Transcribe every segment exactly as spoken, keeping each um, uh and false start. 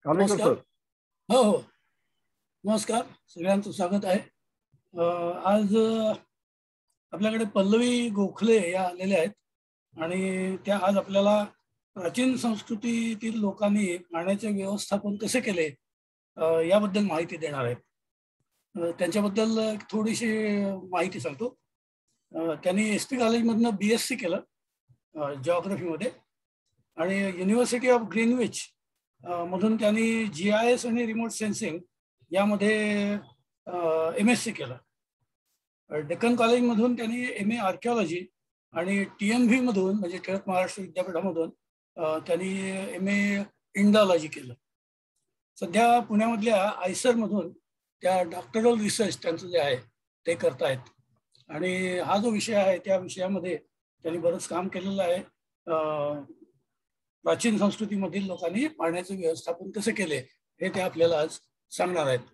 कालेकर नमस्कार. सर. हो हो नमस्कार, सगळ्यांचं स्वागत आहे. आज आपल्याकडे पल्लवी गोखले या आलेल्या आहेत आणि त्या आज आपल्याला प्राचीन संस्कृतीतील लोकांनी पाण्याचे व्यवस्थापन कसे केले याबद्दल माहिती देणार आहेत. त्यांच्याबद्दल थोडीशी माहिती सांगतो. त्यांनी एस पी कॉलेजमधनं बी एस सी केलं जिओग्राफीमध्ये आणि युनिव्हर्सिटी ऑफ ग्रीनविच मधून त्यांनी जी आय एस आणि रिमोट सेन्सिंग यामध्ये एम एस सी केलं. डेक्कन कॉलेजमधून त्यांनी एम ए आर्किओलॉजी आणि टी एम व्ही मधून म्हणजे टिळक महाराष्ट्र विद्यापीठामधून त्यांनी एम ए इंडॉलॉजी केलं. सध्या पुण्यामधल्या आयसरमधून त्या डॉक्टरल रिसर्च त्यांचं जे आहे ते करतायत आणि हा जो विषय आहे त्या विषयामध्ये त्यांनी बरंच काम केलेलं आहे. प्राचीन संस्कृतीमधील लोकांनी पाण्याचे व्यवस्थापन कसे केले हे ते आपल्याला आज सांगणार आहेत.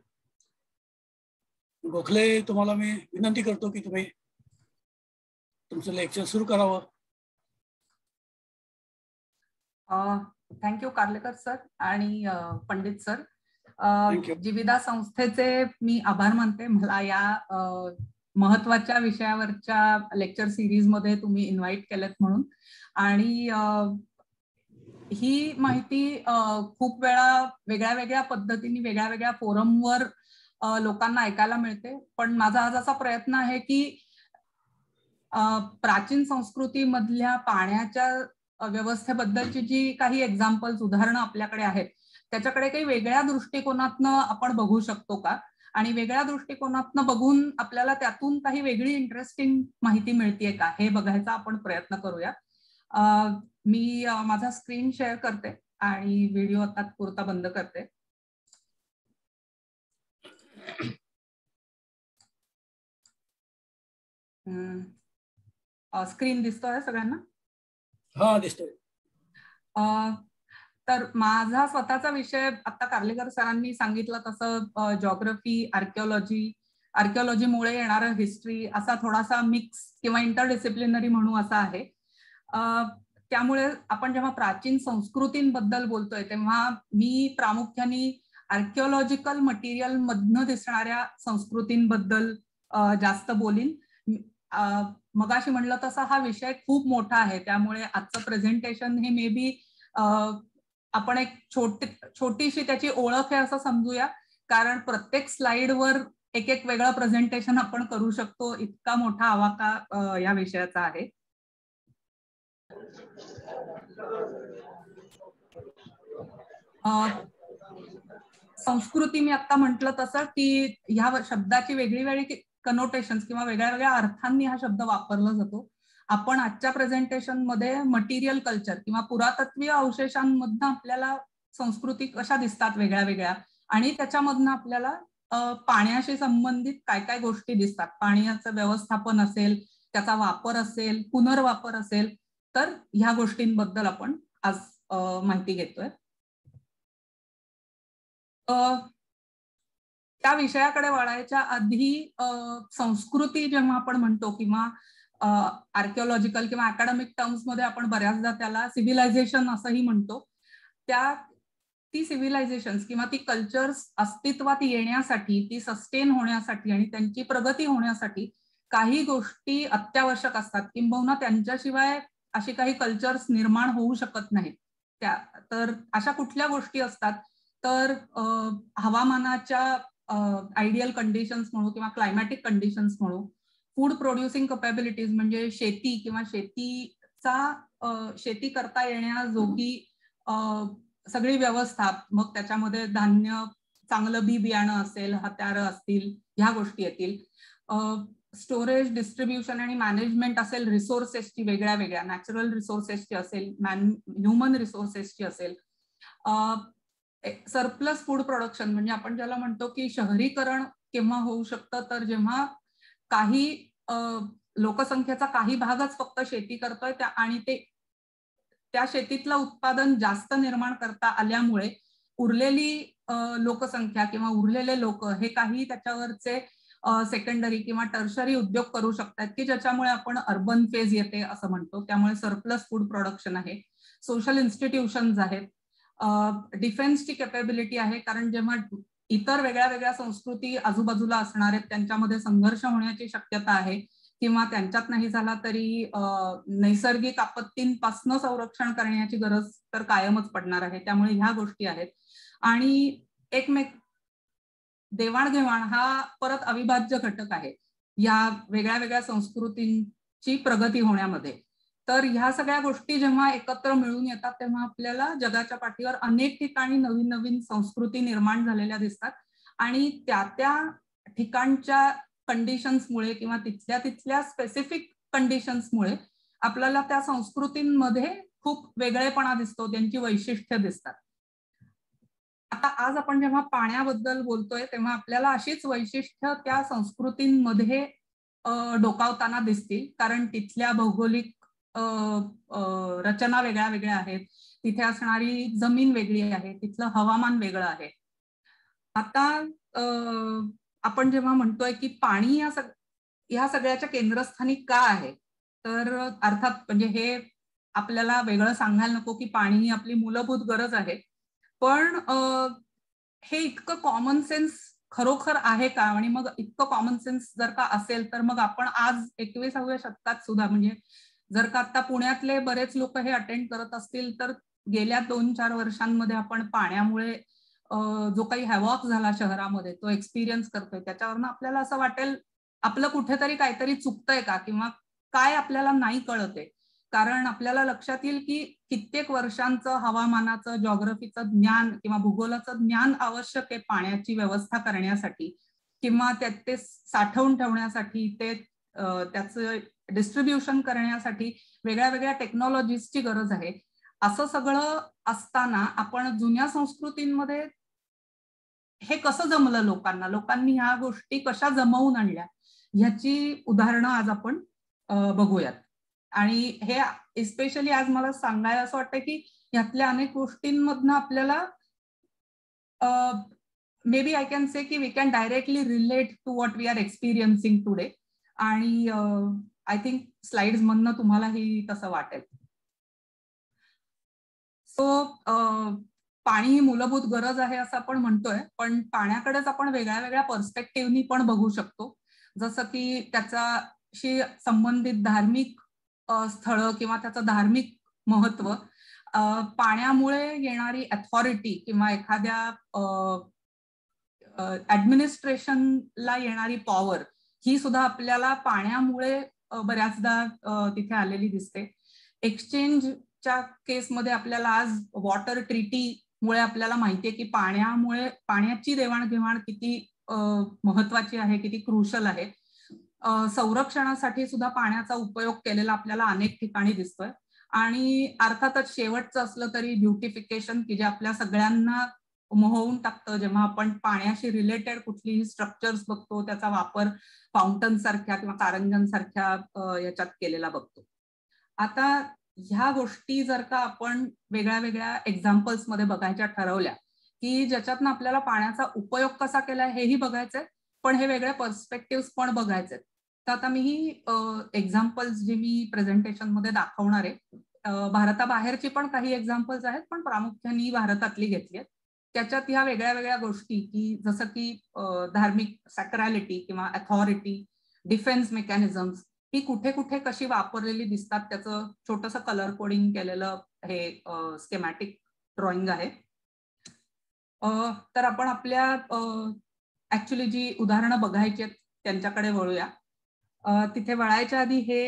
गोखले, तुम्हाला मी विनंती करतो की तुम्ही तुमचं लेक्चर सुरू करावं. थँक्यू कार्लेकर सर आणि पंडित सर. जीविदा संस्थेचे मी आभार मानते. मला या महत्वाच्या विषयावरच्या लेक्चर सिरीज मध्ये तुम्ही इन्व्हाइट केलेत म्हणून. आणि ही माहिती खूप वेळा वेगळ्या वेगळ्या पद्धतीने वेगळ्या वेगळ्या फोरमवर लोकांना ऐकायला मिळते. पण माझा आज असा प्रयत्न आहे की प्राचीन संस्कृतीमधल्या पाण्याच्या व्यवस्थेबद्दलची जी काही एक्झाम्पल्स उदाहरणं आपल्याकडे आहेत त्याच्याकडे काही वेगळ्या दृष्टिकोनातनं आपण बघू शकतो का, आणि वेगळ्या दृष्टिकोनातनं बघून आपल्याला त्यातून काही वेगळी इंटरेस्टिंग माहिती मिळतेय का हे बघायचा आपण प्रयत्न करूया. मी माझा स्क्रीन शेअर करते आणि व्हिडिओ आता पुरता बंद करते. स्क्रीन दिसतोय सगळ्यांना? हा, दिसतोय. तर माझा स्वतःचा विषय आता कार्लेकर सरांनी सांगितलं तसं जॉग्रफी, आर्किओलॉजी, आर्किओलॉजीमुळे येणारं हिस्ट्री असा थोडासा मिक्स किंवा इंटरडिसिप्लिनरी म्हणू असा आहे. त्यामुळे आपण जेव्हा प्राचीन संस्कृतींबद्दल बोलतोय तेव्हा मी प्रामुख्याने आर्किओलॉजिकल मटेरियल मधनं दिसणाऱ्या संस्कृतींबद्दल जास्त बोलीन. मगाशी म्हणलं तसं हा विषय खूप मोठा आहे, त्यामुळे आजचं प्रेझेंटेशन हे मे बी आपण एक छोटी छोटीशी त्याची ओळख आहे असं समजूया, कारण प्रत्येक स्लाइडवर एक एक वेगळं प्रेझेंटेशन आपण करू शकतो, इतका मोठा आवाका या विषयाचा आहे. संस्कृती मी आता म्हटलं तसं की ह्या शब्दाची वेगळी वेगळी कनोटेशन्स किंवा वेगळ्या वेगळ्या अर्थांनी हा शब्द वापरला जातो. आपण आजच्या प्रेझेंटेशन मध्ये मटेरियल कल्चर किंवा पुरातत्वीय अवशेषांमधनं आपल्याला संस्कृती कशा दिसतात वेगळ्या वेगळ्या, आणि त्याच्यामधनं आपल्याला पाण्याशी संबंधित काय काय गोष्टी दिसतात, पाण्याचं व्यवस्थापन असेल, त्याचा वापर असेल, पुनर्वापर असेल, तर ह्या गोष्टींबद्दल आपण आज माहिती घेतोय. त्या विषयाकडे वळायच्या आधी संस्कृती जेव्हा आपण म्हणतो किंवा आर्किओलॉजिकल किंवा अकॅडमिक टर्म्स मध्ये आपण बऱ्याचदा त्याला सिव्हिलायझेशन असंही म्हणतो. त्या ती सिव्हिलायझेशन्स किंवा ती कल्चर्स अस्तित्वात येण्यासाठी, ती सस्टेन होण्यासाठी आणि त्यांची प्रगती होण्यासाठी काही गोष्टी अत्यावश्यक असतात, किंबहुना त्यांच्याशिवाय अशी काही कल्चर्स निर्माण होऊ शकत नाहीत. त्या तर अशा कुठल्या गोष्टी असतात तर हवामानाच्या आयडियल कंडिशन्स म्हणू किंवा क्लायमॅटिक कंडिशन्स म्हणू, फूड प्रोड्युसिंग कॅपॅबिलिटीज म्हणजे शेती किंवा शेतीचा शेती करता येण्याजोगी सगळी व्यवस्था, मग त्याच्यामध्ये धान्य, चांगलं बी बियाणं असेल, हत्यारं असतील, ह्या गोष्टी येतील. स्टोरेज, डिस्ट्रीब्युशन आणि मॅनेजमेंट असेल, रिसोर्सेसची वेगळ्या वेगळ्या, नॅचरल रिसोर्सेसची असेल, मॅन ह्युमन रिसोर्सेसची असेल. सरप्लस फूड प्रोडक्शन म्हणजे आपण ज्याला म्हणतो की शहरीकरण केव्हा होऊ शकतं तर जेव्हा काही लोकसंख्येचा काही भागच फक्त शेती करतोय त्या आणि ते त्या शेतीतलं उत्पादन जास्त निर्माण करता आल्यामुळे उरलेली लोकसंख्या किंवा उरलेले लोक हे काही त्याच्यावरचे सेकंडरी किंवा टर्शरी उद्योग करू शकतात की ज्याच्यामुळे आपण अर्बन फेज येते असं म्हणतो. त्यामुळे सरप्लस फूड प्रोडक्शन आहे. सोशल इन्स्टिट्यूशन्स आहेत, डिफेन्सची कॅपेबिलिटी आहे, कारण जेव्हा इतर वेगळ्या वेगळ्या संस्कृती आजूबाजूला असणार आहेत त्यांच्यामध्ये संघर्ष होण्याची शक्यता आहे, किंवा त्यांच्यात नाही झाला तरी नैसर्गिक आपत्तींपासून संरक्षण करण्याची गरज तर कायमच पडणार आहे. त्यामुळे ह्या गोष्टी आहेत. आणि एकमेक देवाणघेवाण हा परत अविभाज्य घटक आहे या वेगळ्या वेगळ्या संस्कृतींची प्रगती होण्यामध्ये. तर ह्या सगळ्या गोष्टी जेव्हा एकत्र मिळून येतात तेव्हा आपल्याला जगाच्या पाठीवर अनेक ठिकाणी नवीन नवीन संस्कृती निर्माण झालेल्या दिसतात. आणि त्या त्या ठिकाणच्या कंडिशन्समुळे किंवा तिथल्या तिथल्या स्पेसिफिक कंडिशन्समुळे आपल्याला त्या संस्कृतींमध्ये खूप वेगळेपणा दिसतो, त्यांची वैशिष्ट्य दिसतात. आता आज आपण जेव्हा पाण्याबद्दल बोलतोय तेव्हा आपल्याला अशीच वैशिष्ट्य त्या संस्कृतींमध्ये डोकावताना दिसतील, कारण तिथल्या भौगोलिक रचना वेगळ्या वेगळ्या आहेत, तिथे असणारी जमीन वेगळी आहे, तिथलं हवामान वेगळं आहे. आता आपण जेव्हा म्हणतोय की पाणी या सग या सगळ्याच्या केंद्रस्थानी का आहे, तर अर्थात म्हणजे हे आपल्याला वेगळं सांगायला नको की पाणी ही आपली मूलभूत गरज आहे, पण हे इतकं कॉमन सेन्स खरोखर आहे का? आणि मग इतकं कॉमन सेन्स जर का असेल तर मग आपण आज एकविसाव्या शतकात सुद्धा, म्हणजे जर का आता पुण्यातले बरेच लोक हे अटेंड करत असतील तर गेल्या दोन चार वर्षांमध्ये आपण पाण्यामुळे जो काही हॅवॉक झाला शहरामध्ये तो एक्सपिरियन्स करतोय, त्याच्यावरनं आपल्याला असं वाटेल आपलं कुठेतरी काहीतरी चुकतंय का, किंवा काय आपल्याला नाही कळत आहे. कारण आपल्याला लक्षात येईल की कित्येक वर्षांचं हवामानाचं, जॉग्रफीचं ज्ञान किंवा भूगोलाचं ज्ञान आवश्यक आहे पाण्याची व्यवस्था करण्यासाठी, किंवा त्यात ते साठवून ठेवण्यासाठी, ते त्याचं डिस्ट्रीब्युशन करण्यासाठी वेगळ्या वेगळ्या टेक्नॉलॉजीजची गरज आहे. असं सगळं असताना आपण जुन्या संस्कृतींमध्ये हे कसं जमलं लोकांना, लोकांनी ह्या गोष्टी कशा जमवून आणल्या, ह्याची उदाहरणं आज आपण बघूयात. आणि हे एस्पेशली आज मला सांगायला असं वाटतं की ह्यातल्या अनेक गोष्टींमधनं आपल्याला may B I can say की we can directly relate to what we are experiencing today. आणि आय थिंक स्लाइड्स मधनं तुम्हालाही तसं वाटेल. सो पाणी ही मूलभूत गरज आहे असं आपण म्हणतोय, पण पाण्याकडेच आपण वेगळ्या वेगळ्या पर्स्पेक्टिव्हनी पण बघू शकतो. जसं की त्याच्याशी संबंधित धार्मिक स्थळं किंवा त्याचं धार्मिक महत्व, पाण्यामुळे येणारी अथॉरिटी किंवा एखाद्या ऍडमिनिस्ट्रेशनला येणारी पॉवर, ही सुद्धा आपल्याला पाण्यामुळे बऱ्याचदा तिथे आलेली दिसते. एक्सचेंजच्या केसमध्ये आपल्याला आज वॉटर ट्रीटी मुळे आपल्याला माहितीये की पाण्यामुळे पाण्याची देवाणघेवाण किती महत्वाची आहे, किती क्रुशल आहे. संरक्षणासाठी सुद्धा पाण्याचा उपयोग केलेला आपल्याला अनेक ठिकाणी दिसतोय. आणि अर्थातच शेवटचं असलं तरी ब्युटिफिकेशन, की जे आपल्या सगळ्यांना मोहवून टाकतं जेव्हा आपण पाण्याशी रिलेटेड कुठलीही स्ट्रक्चर्स बघतो, त्याचा वापर फाउंटन सारख्या किंवा कारंजन याच्यात केलेला बघतो. आता ह्या गोष्टी जर का आपण वेगळ्या वेगळ्या एक्झाम्पल्स मध्ये बघायच्या ठरवल्या की ज्याच्यातनं आपल्याला पाण्याचा उपयोग कसा केलाय हेही बघायचंय, पण हे वेगळे पर्स्पेक्टिव्ह पण बघायचे. तर आता मी ही एक्झाम्पल्स जे मी प्रेझेंटेशन मध्ये दाखवणार आहे, भारताबाहेरची पण काही एक्झाम्पल्स आहेत, पण प्रामुख्याने भारतातली घेतली आहेत. त्याच्यात ह्या वेगळ्या वेगळ्या गोष्टी की जसं की धार्मिक सॅक्रॅलिटी किंवा अथॉरिटी, डिफेन्स मेकॅनिझम्स ही कुठे कुठे कशी वापरलेली दिसतात, त्याचं छोटंसं कलर कोडिंग केलेलं हे स्केमॅटिक ड्रॉइंग आहे. तर आपण आपल्या ऍक्च्युली जी उदाहरणं बघायची आहेत त्यांच्याकडे वळूया. तिथे वळायच्या आधी हे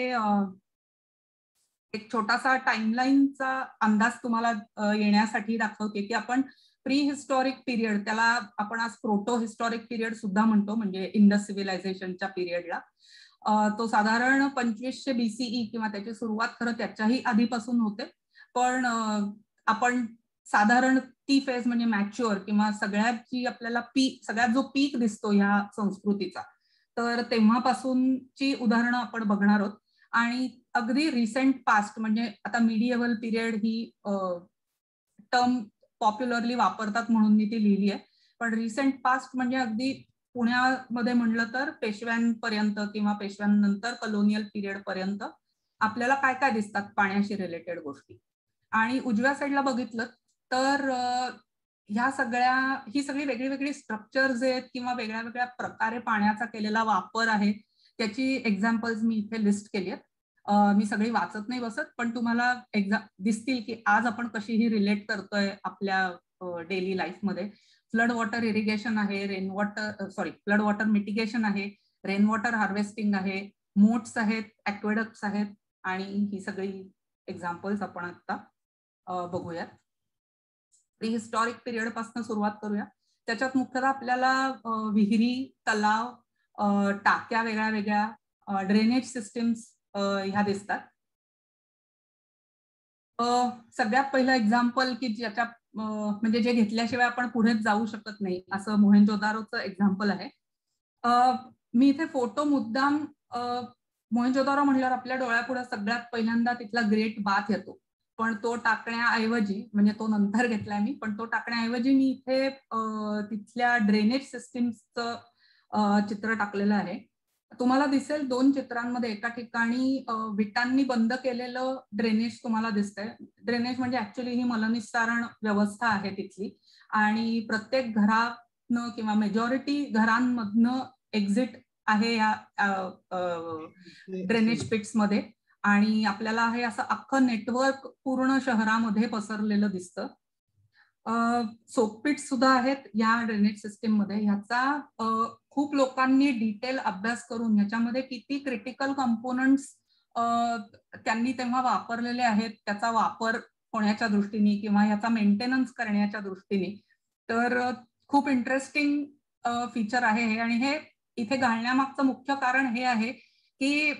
एक छोटासा टाइमलाईनचा अंदाज तुम्हाला येण्यासाठी दाखवते की आपण प्री हिस्टॉरिक पिरियड, त्याला आपण आज प्रोटो हिस्टॉरिक पिरियड सुद्धा म्हणतो, म्हणजे इंडस सिव्हिलायझेशनच्या पिरियडला, तो साधारण पंचवीसशे बीसीई किंवा त्याची सुरुवात खरं त्याच्याही आधीपासून होते, पण आपण साधारण ती फेज म्हणजे मॅच्युअर किंवा सगळ्यात जी आपल्याला पीक, सगळ्यात जो पीक दिसतो ह्या संस्कृतीचा, तर तेव्हापासूनची उदाहरणं आपण बघणार आहोत. आणि अगदी रिसेंट पास्ट म्हणजे आता मिडिएव्हल पिरियड ही टर्म पॉप्युलरली वापरतात म्हणून मी ती लिहिली आहे, पण रिसेंट पास्ट म्हणजे अगदी पुण्यामध्ये म्हणलं तर पेशव्यांपर्यंत किंवा पेशव्यांनंतर कलोनियल पिरियड पर्यंत आपल्याला काय काय दिसतात पाण्याशी रिलेटेड गोष्टी. आणि उजव्या साईडला बघितलं तर ह्या सगळ्या ही सगळी वेगळी वेगळी स्ट्रक्चर्स आहेत किंवा वेगळ्या वेगळ्या प्रकारे पाण्याचा केलेला वापर आहे, त्याची एक्झाम्पल्स मी इथे लिस्ट केली आहेत. मी सगळी वाचत नाही बसत, पण तुम्हाला एक्झाम दिसतील की आज आपण कशी ही रिलेट करतोय आपल्या डेली लाईफमध्ये. फ्लड वॉटर इरिगेशन आहे, rain water sorry flood water mitigation आहे, रेन वॉटर हार्वेस्टिंग आहे, मोट्स आहेत, ऍक्वेडक्ट्स आहेत, आणि ही सगळी एक्झाम्पल्स आपण आता बघूयात. प्रीहिस्टॉरिक पिरियड पासून सुरुवात करूया. त्याच्यात मुख्यतः आपल्याला विहिरी, तलाव, टाक्या वेगळ्या वेगळ्या, ड्रेनेज सिस्टीम्स ह्या दिसतात. सगळ्यात पहिलं एक्झाम्पल की ज्याच्या म्हणजे जे घेतल्याशिवाय आपण पुढे जाऊ शकत नाही असं मोहेंजोदारोचं एक्झाम्पल आहे. मी इथे फोटो मुद्दाम मोहेंजोदारो म्हणल्यावर आपल्या डोळ्यापुढे सगळ्यात पहिल्यांदा तिथला ग्रेट बाथ येतो, पण तो टाकण्याऐवजी म्हणजे तो नंतर घेतलाय मी, पण तो टाकण्याऐवजी मी इथे तिथल्या ड्रेनेज सिस्टीमचं चित्र टाकलेलं आहे. तुम्हाला दिसेल दोन चित्रांमध्ये एका ठिकाणी विटांनी बंद केलेलं ड्रेनेज तुम्हाला दिसतंय. ड्रेनेज म्हणजे ऍक्च्युली ही मलनिस्सारण व्यवस्था आहे तिथली, आणि प्रत्येक घरातनं किंवा मेजॉरिटी घरांमधनं एक्झिट आहे या ड्रेनेज पिट्स मध्ये, आणि आपल्याला हे असं अख्खं नेटवर्क पूर्ण शहरामध्ये पसरलेलं दिसतं. सोकपिट सुद्धा आहेत या ड्रेनेज सिस्टीम मध्ये. ह्याचा खूप लोकांनी डिटेल अभ्यास करून ह्याच्यामध्ये किती क्रिटिकल कंपोनंट्स त्यांनी तेव्हा वापरलेले आहेत, त्याचा वापर होण्याच्या दृष्टीने किंवा ह्याचा मेंटेनन्स करण्याच्या दृष्टीने, तर खूप इंटरेस्टिंग फीचर आहे हे. आणि हे इथे घालण्यामागचं मुख्य कारण हे आहे की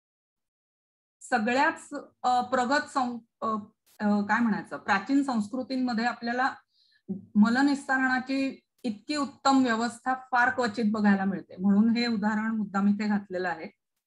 सगळ्याच प्रगत काय म्हणायचं प्राचीन संस्कृतींमध्ये आपल्याला मलनिस्सारणाची इतकी उत्तम व्यवस्था फार क्वचित बघायला मिळते, म्हणून हे उदाहरण मुद्दाम इथे घातलेलं आहे.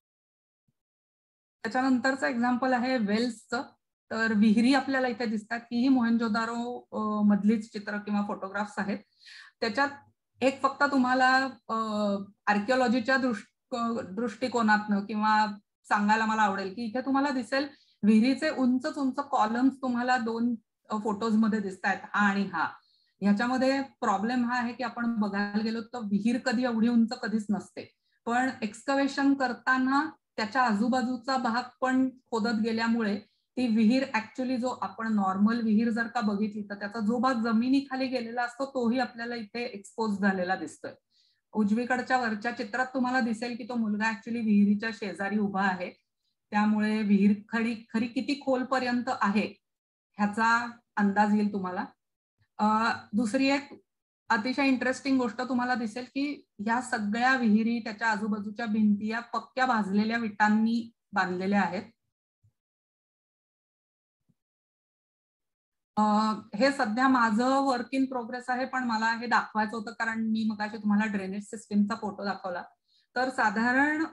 त्याच्यानंतरचं एक्झाम्पल आहे वेल्सचं. तर विहिरी आपल्याला इथे दिसतात, की ही मोहेंजोदारो मधलीच चित्र किंवा फोटोग्राफ्स आहेत. त्याच्यात एक फक्त तुम्हाला आर्किओलॉजीच्या दृष्टिकोनातनं किंवा सांगायला मला आवडेल की इथे तुम्हाला दिसेल विहिरीचे उंच उंच कॉलम्स तुम्हाला दोन फोटोज मध्ये दिसत आहेत, हा आणि हा. ह्याच्यामध्ये प्रॉब्लेम हा आहे की आपण बघायला गेलो तर विहीर कधी एवढी उंच कधीच नसते, पण एक्सकवेशन करताना त्याच्या आजूबाजूचा भाग पण खोदत गेल्यामुळे ती विहीर ऍक्च्युली जो आपण नॉर्मल विहीर जर का बघितली तर त्याचा जो भाग जमिनीखाली गेलेला असतो तोही आपल्याला इथे एक्सपोज झालेला दिसतोय. उजवीकडच्या वरच्या चित्रात तुम्हाला दिसेल की तो मुलगा ऍक्च्युली विहिरीच्या शेजारी उभा आहे, त्यामुळे विहीर खरी खरी किती खोलपर्यंत आहे ह्याचा अंदाज येईल तुम्हाला. दुसरी एक अतिशय इंटरेस्टिंग गोष्ट तुम्हाला दिसेल की या सगळ्या विहिरी त्याच्या आजूबाजूच्या भिंती या पक्क्या भाजलेल्या विटांनी बांधलेल्या आहेत. हे सध्या माझं वर्क इन प्रोग्रेस आहे, पण मला हे दाखवायचं होतं कारण मी मगाशी तुम्हाला ड्रेनेज सिस्टीमचा फोटो दाखवला. तर साधारण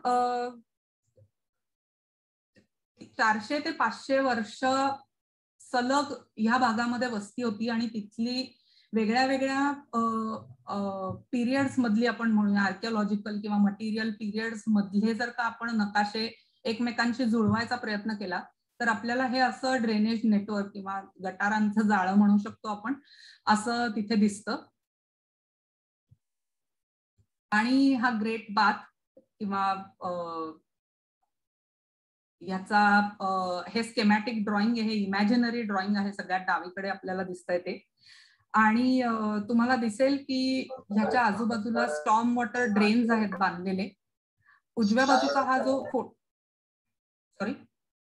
चारशे ते पाचशे वर्ष सलग ह्या भागामध्ये वस्ती होती, आणि तिथली वेगळ्या वेगळ्या पिरियड्स मधली आपण म्हणूया आर्किओलॉजिकल किंवा मटेरियल पिरियड्स मधले जर का आपण नकाशे एकमेकांशी जुळवायचा प्रयत्न केला तर आपल्याला हे असं ड्रेनेज नेटवर्क किंवा गटारांचं जाळं म्हणू शकतो आपण, असं तिथे दिसतं. आणि हा ग्रेट बाथ किंवा याचा हे स्केमॅटिक ड्रॉइंग आहे, इमॅजिनरी ड्रॉइंग आहे, सगळ्यात डावीकडे आपल्याला दिसतंय ते. आणि तुम्हाला दिसेल की ह्याच्या आजूबाजूला स्टॉर्म वॉटर ड्रेन्स आहेत बांधलेले. उजव्या बाजूचा हा जो फोटो सॉरी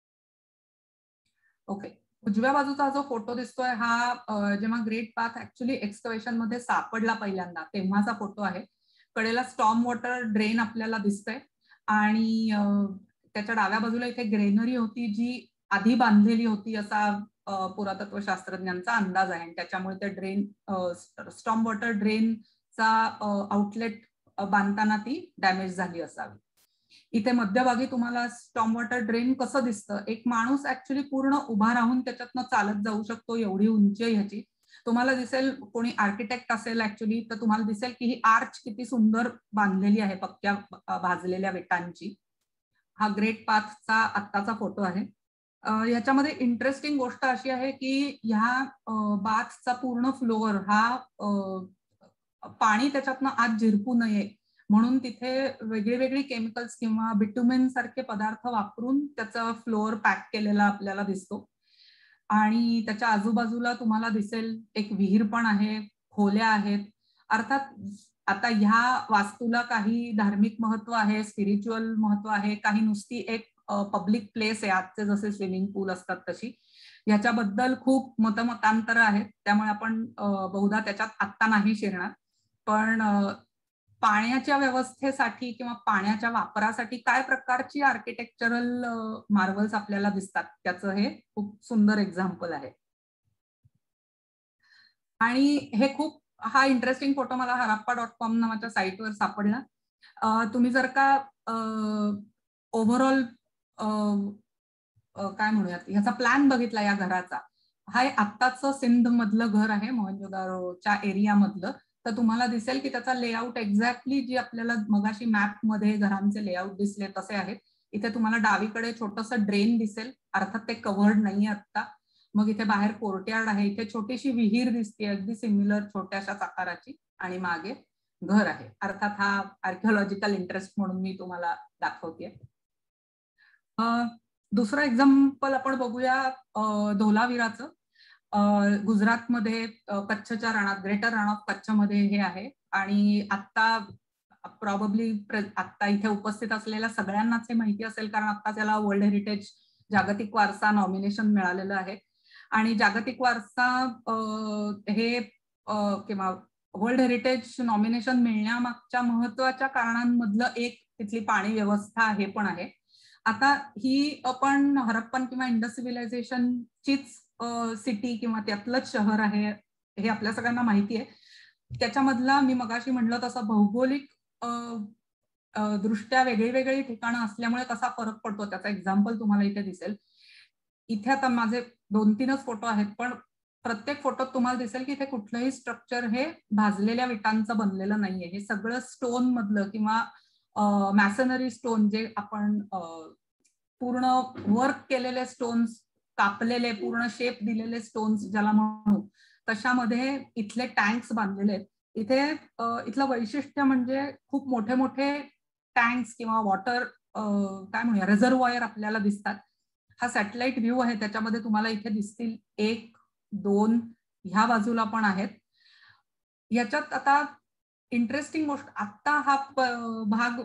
ओके उजव्या बाजूचा जो फोटो दिसतोय हा जेव्हा ग्रेट बाथ ऍक्च्युली एक्सकवेशन मध्ये सापडला पहिल्यांदा तेव्हाचा फोटो आहे. कडेला स्टॉर्म वॉटर ड्रेन आपल्याला दिसतंय, आणि त्याच्या डाव्या बाजूला इथे ग्रेनरी होती जी आधी बांधलेली होती असा पुरातत्व शास्त्रज्ञांचा अंदाज आहे, आणि त्याच्यामुळे ते ड्रेन स्टॉर्म वॉटर ड्रेनचा आउटलेट बांधताना ती डॅमेज झाली असावी. इथे मध्यभागी तुम्हाला स्टॉर्म वॉटर ड्रेन कसं दिसतं, एक माणूस ऍक्च्युली पूर्ण उभा राहून त्याच्यातनं चालत जाऊ शकतो, एवढी उंची आहे ह्याची. तुम्हाला दिसेल कोणी आर्किटेक्ट असेल ऍक्च्युली तर तुम्हाला दिसेल की ही आर्च किती सुंदर बांधलेली आहे पक्क्या भाजलेल्या विटांची. हा ग्रेट पाथचा आत्ताचा फोटो आहे. याच्यामध्ये इंटरेस्टिंग गोष्ट अशी आहे की ह्या बाथचा पूर्ण फ्लोअर हा पाणी त्याच्यातनं आत झिरपू नये म्हणून तिथे वेगळे वेगळे केमिकल्स किंवा बिटुमेन सारखे पदार्थ वापरून त्याचा फ्लोअर पॅक केलेला आपल्याला दिसतो. आणि त्याच्या आजूबाजूला तुम्हाला दिसेल एक विहीर पण आहे, खोल्या आहेत. अर्थात आता ह्या वास्तूला काही धार्मिक महत्व आहे, स्पिरिच्युअल महत्व आहे, काही नुसती एक पब्लिक प्लेस आहे, आजचे जसे स्विमिंग पूल असतात तशी. याच्याबद्दल खूप मतमतांतर आहेत, त्यामुळे आपण बहुधा त्याच्यात आत्ता नाही शिरणार. पण पाण्याच्या व्यवस्थेसाठी किंवा पाण्याच्या वापरासाठी काय प्रकारची आर्किटेक्चरल मार्वल्स आपल्याला दिसतात त्याचं हे खूप सुंदर एक्झाम्पल आहे. आणि हे खूप हा इंटरेस्टिंग फोटो मला हराप्पा डॉट कॉम नावाच्या साईटवर सापडला. तुम्ही जर का ओव्हरऑल काय म्हणूयात ह्याचा प्लॅन बघितला या घराचा, हा आत्ताचं सिंध मधलं घर आहे, मोहनजोदारोच्या एरिया मधलं, तर तुम्हाला दिसेल की त्याचा लेआउट एक्झॅक्टली जी आपल्याला मगाशी मॅप मध्ये घरांचे लेआउट दिसले तसे आहेत. इथे तुम्हाला डावीकडे छोटंसं ड्रेन दिसेल, अर्थात ते कव्हर्ड नाहीये आत्ता. मग इथे बाहेर कोर्टयार्ड आहे, इथे छोटीशी विहीर दिसते अगदी सिमिलर छोट्याशा आकाराची, आणि मागे घर आहे. अर्थात हा आर्किओलॉजिकल इंटरेस्ट म्हणून मी तुम्हाला दाखवते. दुसरं एक्झाम्पल आपण बघूया धोलावीराचं. गुजरातमध्ये कच्छच्या रणात, ग्रेटर रण ऑफ कच्छ मध्ये हे आहे. आणि आता प्रॉबब्ली आता इथे उपस्थित असलेल्या सगळ्यांनाच हे माहिती असेल, कारण आता त्याला वर्ल्ड हेरिटेज जागतिक वारसा नॉमिनेशन मिळालेलं आहे. आणि जागतिक वारसा हे किंवा वर्ल्ड हेरिटेज नॉमिनेशन मिळण्यामागच्या महत्वाच्या कारणांमधलं एक तिथली पाणी व्यवस्था हे पण आहे. आता ही आपण हरप्पन किंवा इंडस सिव्हिलायझेशनचीच सिटी किंवा त्यातलंच शहर आहे हे आपल्या सगळ्यांना माहिती आहे. त्याच्यामधला मी मगाशी म्हणलं तसं भौगोलिक दृष्ट्या वेगळी वेगळी ठिकाणं असल्यामुळे कसा फरक पडतो त्याचा एक्झाम्पल तुम्हाला इथे दिसेल. इथे आता माझे दोन तीनच फोटो आहेत, पण प्रत्येक फोटोत तुम्हाला दिसेल की इथे कुठलंही स्ट्रक्चर हे भाजलेल्या विटांचं बनलेलं नाहीये. हे सगळं स्टोन मधलं किंवा मॅसनरी स्टोन, जे आपण पूर्ण वर्क केलेले स्टोन्स, कापलेले पूर्ण शेप दिलेले स्टोन्स ज्याला म्हणू, तशामध्ये इथले टँक्स बांधलेले आहेत. इथे इथलं वैशिष्ट्य म्हणजे खूप मोठे मोठे टँक्स किंवा वॉटर काय म्हणूया रिझर्वॉयर आपल्याला दिसतात. हा सॅटेलाइट व्ह्यू आहे, त्याच्यामध्ये तुम्हाला इथे दिसतील एक दोन ह्या बाजूला पण आहेत. याच्यात आता इंटरेस्टिंग गोष्ट, आता हा भाग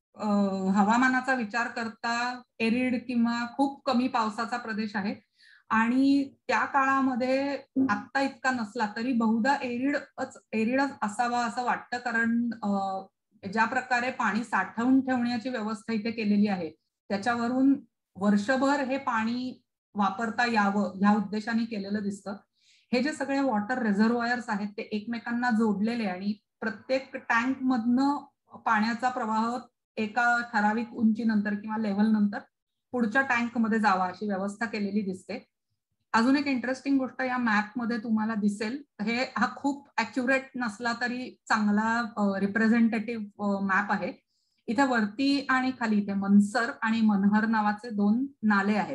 हवामानाचा विचार करता एरिड किंवा खूप कमी पावसाचा प्रदेश आहे. आणि त्या काळामध्ये आत्ता इतका नसला तरी बहुधा एरिडच एरिडच असावा असं वाटतं, कारण ज्या प्रकारे पाणी साठवून ठेवण्याची व्यवस्था इथे केलेली आहे त्याच्यावरून वर्षभर हे पाणी वापरता यावं ह्या उद्देशाने केलेलं दिसतं. हे जे सगळे वॉटर रिझर्वॉयर्स आहेत ते एकमेकांना जोडलेले, आणि प्रत्येक टँक मधनं पाण्याचा प्रवाह एका ठराविक उंचीनंतर किंवा लेव्हल नंतर पुढच्या टँक मध्ये जावा अशी व्यवस्था केलेली दिसते. अजून एक इंटरेस्टिंग गोष्ट या मॅप मध्ये तुम्हाला दिसेल, हे हा खूप ऍक्युरेट नसला तरी चांगला रिप्रेझेंटेटिव्ह मॅप आहे. इथे वरती आणि खाली इथे मनसर आणि मनहर नावाचे दोन नाले आहेत.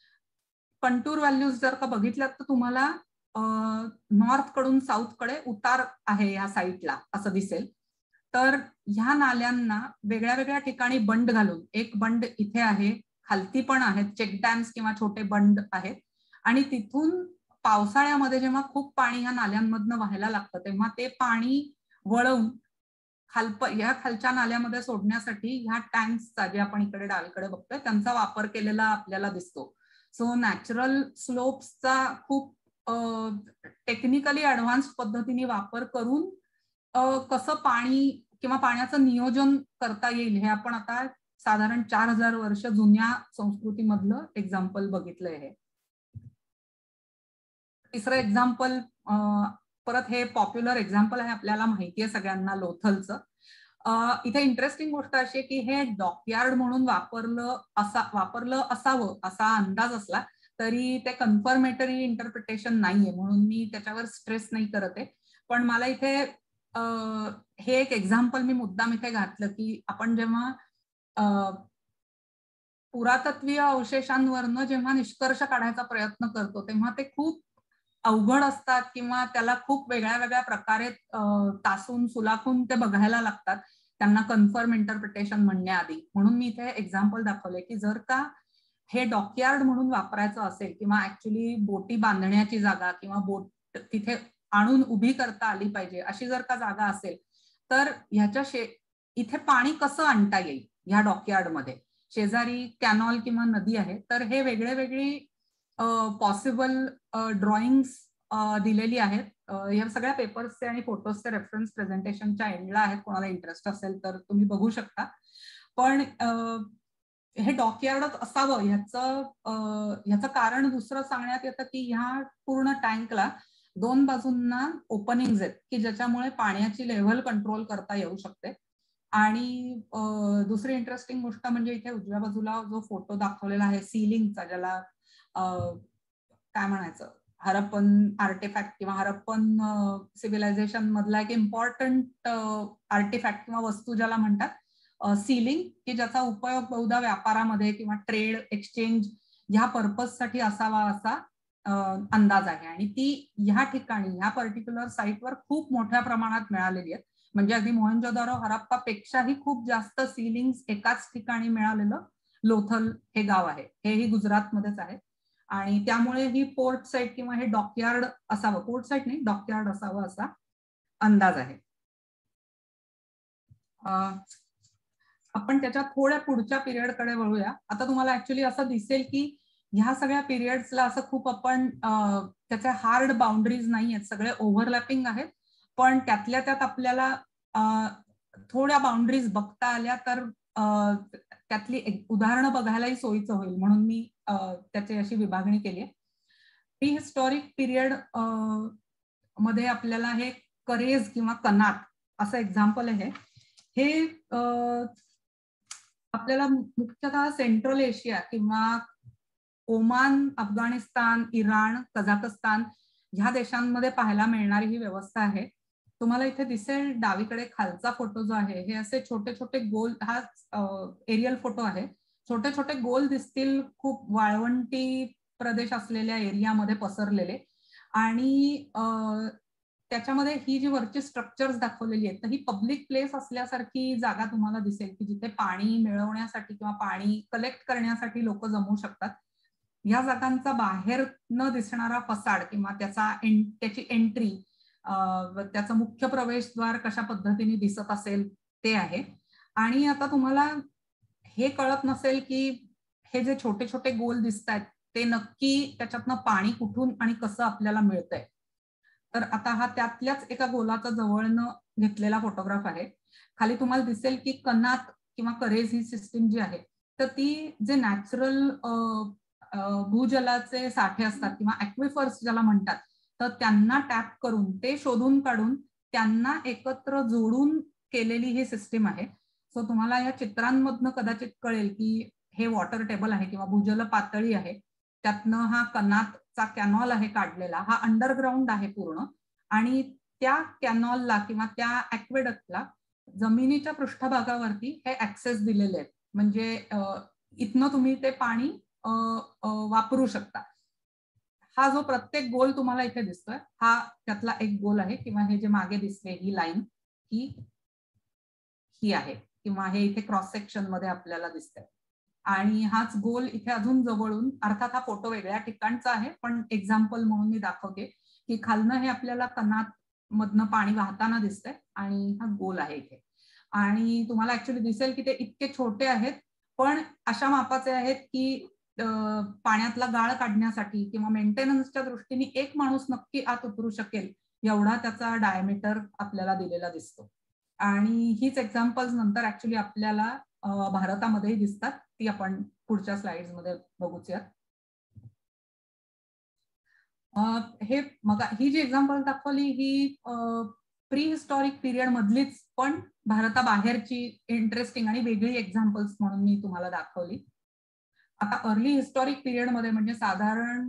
कंटूर व्हॅल्यूज जर का बघितल्यात तर तुम्हाला नॉर्थ कडून साऊथ कडे उतार आहे या साईडला असं दिसेल. तर ह्या नाल्यांना वेगळ्या वेगळ्या ठिकाणी बंड घालून, एक बंड इथे आहे, खालती पण आहेत चेक डॅम्स किंवा छोटे बंड आहेत, आणि तिथून पावसाळ्यामध्ये जेव्हा खूप पाणी ह्या नाल्यांमधनं व्हायला लागतं तेव्हा ते पाणी वळवून खालप ह्या खालच्या नाल्यामध्ये सोडण्यासाठी ह्या टँक्सचा, जे आपण इकडे डावीकडे बघतोय, त्यांचा वापर केलेला आपल्याला दिसतो. सो नॅचरल स्लोप्सचा खूप टेक्निकली ऍडव्हान्स पद्धतीने वापर करून कसं पाणी किंवा पाण्याचं नियोजन करता येईल हे आपण आता साधारण चार हजार वर्ष जुन्या संस्कृतीमधलं एक्झाम्पल बघितलंय. हे तिसरं एक्झाम्पल, परत हे पॉप्युलर एक्झाम्पल आहे, आपल्याला माहिती आहे सगळ्यांना, लोथलचं. इथे इंटरेस्टिंग गोष्ट अशी आहे की हे डॉकयार्ड म्हणून वापरलं असा वापरलं असावं असा अंदाज असला तरी ते कन्फर्मेटरी इंटरप्रिटेशन नाहीये, म्हणून मी त्याच्यावर स्ट्रेस नाही करत आहे. पण मला इथे हे एक एक्झाम्पल मी मुद्दाम इथे घातलं की आपण जेव्हा पुरातत्वीय अवशेषांवरनं जेव्हा निष्कर्ष काढायचा प्रयत्न करतो तेव्हा ते खूप अवघड असतात किंवा त्याला खूप वेगळ्या वेगळ्या प्रकारे तासून सुलाखून ते बघायला लागतात त्यांना कन्फर्म इंटरप्रिटेशन म्हणण्याआधी. म्हणून मी इथे एक्झाम्पल दाखवले की जर का हे डॉकयार्ड म्हणून वापरायचं असेल किंवा ऍक्च्युली बोटी बांधण्याची जागा किंवा बोट तिथे आणून उभी करता आली पाहिजे अशी जर का जागा असेल तर ह्याच्या शे इथे पाणी कसं आणता येईल ह्या डॉकयार्डमध्ये, शेजारी कॅनॉल किंवा नदी आहे तर हे वेगळे वेगळी पॉसिबल ड्रॉइंग्स दिलेली आहेत. या सगळ्या पेपर्सचे आणि फोटोजचे रेफरन्स प्रेझेंटेशनच्या एंडला आहेत, कोणाला इंटरेस्ट असेल तर तुम्ही बघू शकता. पण हे डॉकयार्डच असावं ह्याचं ह्याचं कारण दुसरं सांगण्यात येतं की ह्या पूर्ण टँकला दोन बाजूंना ओपनिंग्स आहेत की ज्याच्यामुळे पाण्याची लेव्हल कंट्रोल करता येऊ शकते. आणि दुसरी इंटरेस्टिंग गोष्ट म्हणजे इथे उजव्या बाजूला जो फोटो दाखवलेला आहे सीलिंगचा, ज्याला काय म्हणायचं हरप्पन आर्टिफॅक्ट किंवा हरप्पन सिव्हिलायझेशन मधला एक इम्पॉर्टंट आर्टिफॅक्ट किंवा वस्तू ज्याला म्हणतात सीलिंग, की ज्याचा उपयोग बहुधा व्यापारामध्ये किंवा ट्रेड एक्सचेंज ह्या पर्पजसाठी असावा असा अंदाज आहे. आणि ती ह्या ठिकाणी ह्या पर्टिक्युलर साईटवर खूप मोठ्या प्रमाणात मिळालेली आहेत. म्हणजे अगदी मोहनजोदारो हरप्पा पेक्षाही खूप जास्त सीलिंग्स एकाच ठिकाणी मिळालेलं लोथल हे गाव आहे. हेही गुजरातमध्येच आहे. आणि त्यामुळे ही पोर्ट साईट किंवा हे डॉकयार्ड असावं, पोर्ट साईट नाही डॉकयार्ड असावं असा अंदाज आहे. आपण त्याच्या थोड्या पुढच्या पिरियडकडे वळूया. आता तुम्हाला ऍक्च्युली असं दिसेल की ह्या सगळ्या पिरियड्सला असं खूप आपण त्याच्या हार्ड बाउंड्रीज नाही आहेत, सगळे ओव्हरलॅपिंग आहेत. पण त्यातल्या त्यात आपल्याला थोड्या बाउंड्रीज बघता आल्या तर त्यातली उदाहरणं बघायलाही सोयीचं होईल म्हणून मी त्याची अशी विभागणी केली आहे. प्री हिस्टॉरिक पिरियड मध्ये आपल्याला हे करेज किंवा कनात असं एक्झाम्पल आहे. हे आपल्याला मुख्यतः सेंट्रल एशिया किंवा ओमान, अफगाणिस्तान, इराण, कझाकस्तान ह्या देशांमध्ये पाहायला मिळणारी ही व्यवस्था आहे. तुम्हाला इथे दिसेल डावीकडे खालचा फोटो जो आहे हे असे छोटे छोटे गोल, हा एरियल फोटो आहे, छोटे छोटे गोल दिसतील खूप वाळवंटी प्रदेश असलेल्या एरियामध्ये पसरलेले. आणि त्याच्यामध्ये ही जी वरची स्ट्रक्चर्स दाखवलेली आहेत तर ही पब्लिक प्लेस असल्यासारखी जागा तुम्हाला दिसेल की जिथे पाणी मिळवण्यासाठी किंवा पाणी कलेक्ट करण्यासाठी लोक जमू शकतात. या जागांचा बाहेर न दिसणारा फसाड किंवा त्याचा त्याची एंट्री, त्याचं मुख्य प्रवेशद्वार कशा पद्धतीने दिसत असेल ते आहे. आणि आता तुम्हाला हे कळत नसेल की हे जे छोटे छोटे गोल दिसत आहेत ते नक्की त्याच्यातनं पाणी कुठून आणि कसं आपल्याला मिळतंय. तर आता हा त्यातल्याच एका गोलाचा जवळनं घेतलेला फोटोग्राफ आहे. खाली तुम्हाला दिसेल की कनात किंवा करेज ही सिस्टीम जी आहे तर ती जे नॅचरल भूजलाचे साठे असतात किंवा ऍक्विफर्स ज्याला म्हणतात तर त्यांना टॅप करून ते शोधून काढून त्यांना एकत्र जोडून केलेली ही सिस्टीम आहे. सो तुम्हाला या चित्रांमधनं कदाचित कळेल की हे वॉटर टेबल आहे किंवा भूजल पातळी आहे, त्यातनं हा कनातचा कॅनॉल आहे काढलेला, हा अंडरग्राऊंड आहे पूर्ण. आणि त्या कॅनॉलला किंवा त्या ऍक्वेडक्टला जमिनीच्या पृष्ठभागावरती हे ऍक्सेस दिलेले आहेत. म्हणजे इथनं तुम्ही ते पाणी वापरू शकता. हा जो प्रत्येक गोल तुम्हाला इथे दिसतोय हा त्यातला एक गोल आहे किंवा हे जे मागे दिसते ही लाईन ही ही आहे किंवा हे इथे क्रॉस सेक्शन मध्ये आपल्याला दिसतंय. आणि हाच गोल इथे अजून जवळून, अर्थात हा फोटो वेगळ्या ठिकाणचा आहे पण एक्झाम्पल म्हणून मी दाखवते की खालनं हे आपल्याला कनात मधनं पाणी वाहताना दिसतंय आणि हा गोल आहे इथे. आणि तुम्हाला ऍक्च्युली दिसेल की ते इतके छोटे आहेत पण अशा मापाचे आहेत की पाण्यातला गाळ काढण्यासाठी किंवा मेंटेनन्सच्या दृष्टीने एक माणूस नक्की आत उतरू शकेल एवढा त्याचा डायमीटर आपल्याला दिलेला दिसतो. आणि हीच एक्झाम्पल्स नंतर ऍक्च्युली आपल्याला भारतामध्येही दिसतात, ती आपण पुढच्या स्लाइड्स मध्ये बघूयात. हे मग ही जी एक्झाम्पल दाखवली ही प्री हिस्टॉरिक पिरियड मधलीच पण भारताबाहेरची इंटरेस्टिंग आणि वेगळी एक्झाम्पल्स म्हणून मी तुम्हाला दाखवली. आता अर्ली हिस्टॉरिक पिरियड मध्ये म्हणजे साधारण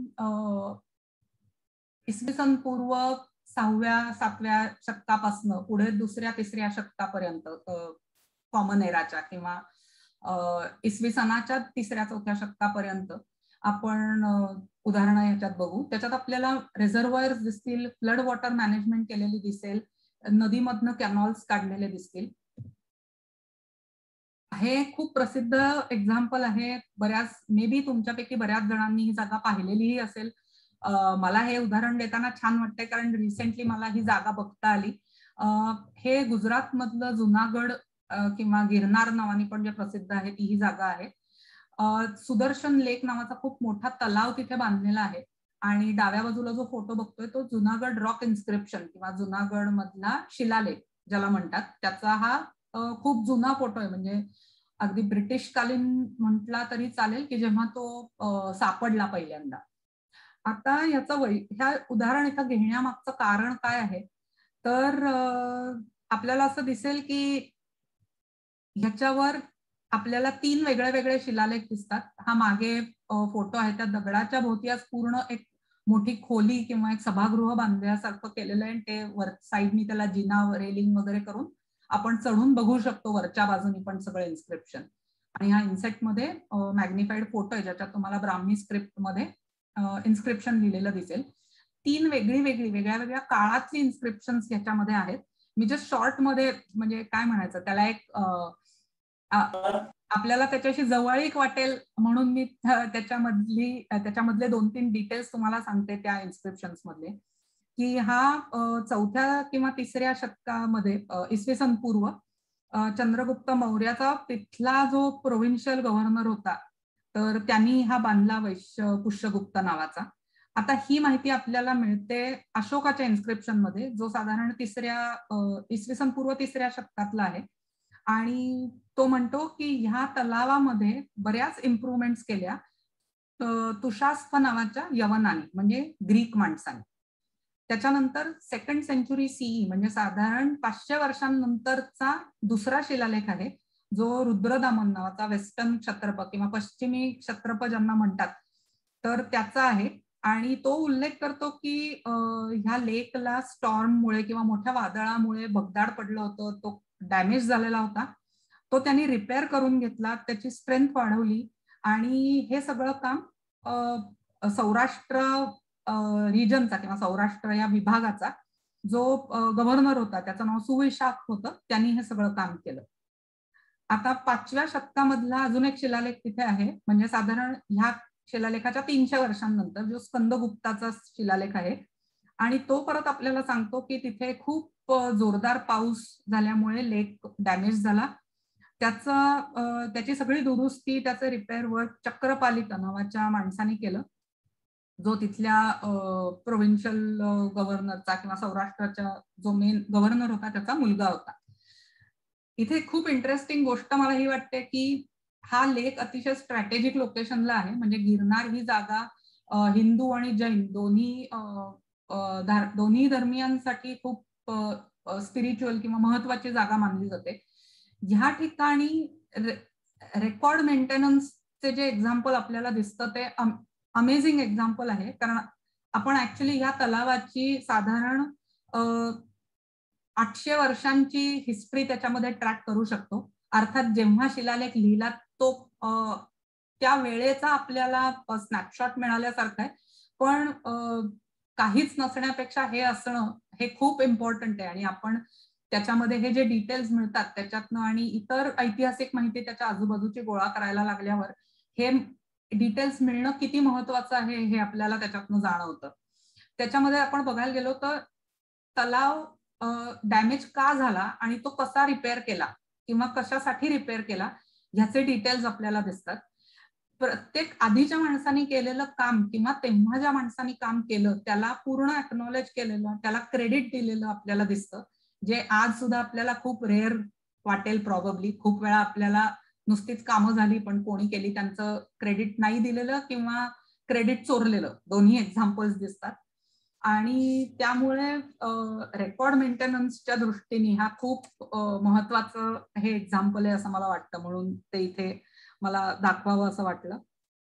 इसवी सन पूर्व सहाव्या सातव्या शतकापासून पुढे दुसऱ्या तिसऱ्या शतकापर्यंत कॉमन एराच्या किंवा इसवी सनाच्या तिसऱ्या चौथ्या शतकापर्यंत आपण उदाहरणं ह्याच्यात बघू. त्याच्यात आपल्याला रिझर्व्हॉयर्स दिसतील, फ्लड वॉटर मॅनेजमेंट केलेली दिसेल, नदीमधनं कॅनॉल्स काढलेले दिसतील. हे खूप प्रसिद्ध एक्झाम्पल आहे. बऱ्याच मे बी तुमच्यापैकी बऱ्याच जणांनी ही जागा पाहिलेलीही असेल. मला हे उदाहरण देताना छान वाटतंय कारण रिसेंटली मला ही जागा बघता आली. हे गुजरात मधलं जुनागड किंवा गिरनार नावाने पण जे प्रसिद्ध आहे ती ही जागा आहे. सुदर्शन लेक नावाचा खूप मोठा तलाव तिथे बांधलेला आहे आणि डाव्या बाजूला जो फोटो बघतोय तो जुनागड रॉक इन्स्क्रिप्शन किंवा जुनागड मधला शिलालेख ज्याला म्हणतात त्याचा हा खूप जुना फोटो आहे. म्हणजे अगदी ब्रिटिश कालीन म्हटला तरी चालेल की जेव्हा तो सापडला पहिल्यांदा. आता याचं वै ह्या उदाहरण इथं घेण्यामागचं कारण काय आहे तर आपल्याला असं दिसेल की ह्याच्यावर आपल्याला तीन वेगळे वेगळे शिलालेख दिसतात. हा मागे फोटो आहे त्या दगडाच्या भोवती आज पूर्ण एक मोठी खोली किंवा एक सभागृह बांधल्यासारखं केलेलं आहे. ते वर साईडनी त्याला जिना रेलिंग वगैरे करून आपण चढून बघू शकतो वरच्या बाजूनी पण सगळे इन्स्क्रिप्शन. आणि ह्या इन्सेट मध्ये मॅग्निफाईड फोटो आहे ज्याच्यात तुम्हाला ब्राह्मी स्क्रिप्ट मध्ये इन्स्क्रिप्शन लिहिलेलं दिसेल. तीन वेगळी वेगळी वेगळ्या वेगळ्या काळातली इन्स्क्रिप्शन ह्याच्यामध्ये आहेत. मी जस्ट शॉर्ट मध्ये म्हणजे काय म्हणायचं त्याला एक आपल्याला त्याच्याशी जवळीक वाटेल म्हणून मी त्याच्यामधली त्याच्यामधले दोन तीन डिटेल्स तुम्हाला सांगते त्या इन्स्क्रिप्शन्स मधले. की हा चौथ्या किंवा तिसऱ्या शतकामध्ये इसवी सन पूर्व चंद्रगुप्त मौर्याचा तिथला जो प्रोव्हिन्शियल गव्हर्नर होता तर त्यांनी हा बांधला वैश्य पुष्यगुप्त नावाचा. आता ही माहिती आपल्याला मिळते अशोकाच्या इन्स्क्रिप्शन मध्ये जो साधारण तिसऱ्या इसवी सन पूर्व तिसऱ्या शतकातला आहे. आणि तो म्हणतो की ह्या तलावामध्ये बऱ्याच इम्प्रुव्हमेंट्स केल्या तुषास्प नावाच्या यवनाने म्हणजे ग्रीक माणसाने. त्याच्यानंतर सेकंड सेंचुरी सीई म्हणजे साधारण पाचशे वर्षांनंतरचा दुसरा शिलालेख आहे जो रुद्रदामन नावाचा वेस्टर्न क्षत्रप किंवा पश्चिमी क्षत्रप ज्यांना म्हणतात तर त्याचा आहे. आणि तो उल्लेख करतो की ह्या लेकला स्टॉर्ममुळे किंवा मोठ्या वादळामुळे भगदाड पडलं होतं, तो डॅमेज झालेला होता, तो त्यांनी रिपेअर करून घेतला, त्याची स्ट्रेंथ वाढवली आणि हे सगळं काम सौराष्ट्र रिजनचा किंवा सौराष्ट्र या विभागाचा जो गव्हर्नर होता त्याचं नाव सुविशाख होतं, त्यांनी हे सगळं काम केलं. आता पाचव्या शतकामधला अजून एक शिलालेख तिथे आहे म्हणजे साधारण ह्या शिलालेखाच्या तीनशे वर्षांनंतर जो स्कंदगुप्ताचा शिलालेख आहे आणि तो परत आपल्याला सांगतो की तिथे खूप जोरदार पाऊस झाल्यामुळे लेक डॅमेज झाला. त्याचा त्याची सगळी दुरुस्ती त्याचं रिपेअर वर्क चक्रपालिका नावाच्या माणसाने केलं जो तिथल्या प्रोव्हिन्शियल गव्हर्नरचा किंवा सौराष्ट्राचा जो मेन गव्हर्नर होता त्याचा मुलगा होता. इथे खूप इंटरेस्टिंग गोष्ट मला ही वाटते की हा लेक अतिशय स्ट्रॅटेजिक लोकेशनला आहे. म्हणजे गिरनार ही जागा हिंदू आणि जैन दोन्ही दोन्ही धर्मियांसाठी खूप स्पिरिच्युअल किंवा महत्वाची जागा मानली जाते. ह्या ठिकाणी रेकॉर्ड मेंटेनन्सचे जे एक्झाम्पल आपल्याला दिसतं ते अमेझिंग एक्झाम्पल आहे. कारण आपण ऍक्च्युली ह्या तलावाची साधारण आठशे वर्षांची हिस्ट्री त्याच्यामध्ये ट्रॅक करू शकतो. अर्थात जेव्हा शिलालेख लिहिला तो त्या वेळेचा आपल्याला स्नॅपशॉट मिळाल्यासारखं आहे, पण काहीच नसण्यापेक्षा हे असणं हे खूप इम्पॉर्टंट आहे. आणि आपण त्याच्यामध्ये हे जे डिटेल्स मिळतात त्याच्यातनं आणि इतर ऐतिहासिक माहिती त्याच्या आजूबाजूची गोळा करायला लागल्यावर हे डिटेल्स मिळणं किती महत्वाचं आहे हे आपल्याला त्याच्यातनं जाणवतं. त्याच्यामध्ये आपण बघायला गेलो तर तलाव डॅमेज का झाला आणि तो कसा रिपेअर केला किंवा कशासाठी रिपेअर केला ह्याचे डिटेल्स आपल्याला दिसतात. प्रत्येक आधीच्या माणसाने केलेलं काम किंवा तेव्हा ज्या माणसाने काम केलं त्याला पूर्ण अॅक्नॉलेज केलेलं, त्याला क्रेडिट दिलेलं आपल्याला दिसतं, जे आज सुद्धा आपल्याला खूप रेअर वाटेल प्रॉबब्ली. खूप वेळा आपल्याला नुसतीच कामं झाली पण कोणी केली त्यांचं क्रेडिट नाही दिलेलं किंवा क्रेडिट चोरलेलं दोन्ही एक्झाम्पल्स दिसतात. आणि त्यामुळे रेकॉर्ड मेंटेनन्सच्या दृष्टीने हा खूप महत्वाचं हे एक्झाम्पल आहे असं मला वाटतं, म्हणून ते इथे मला दाखवावं असं वाटलं.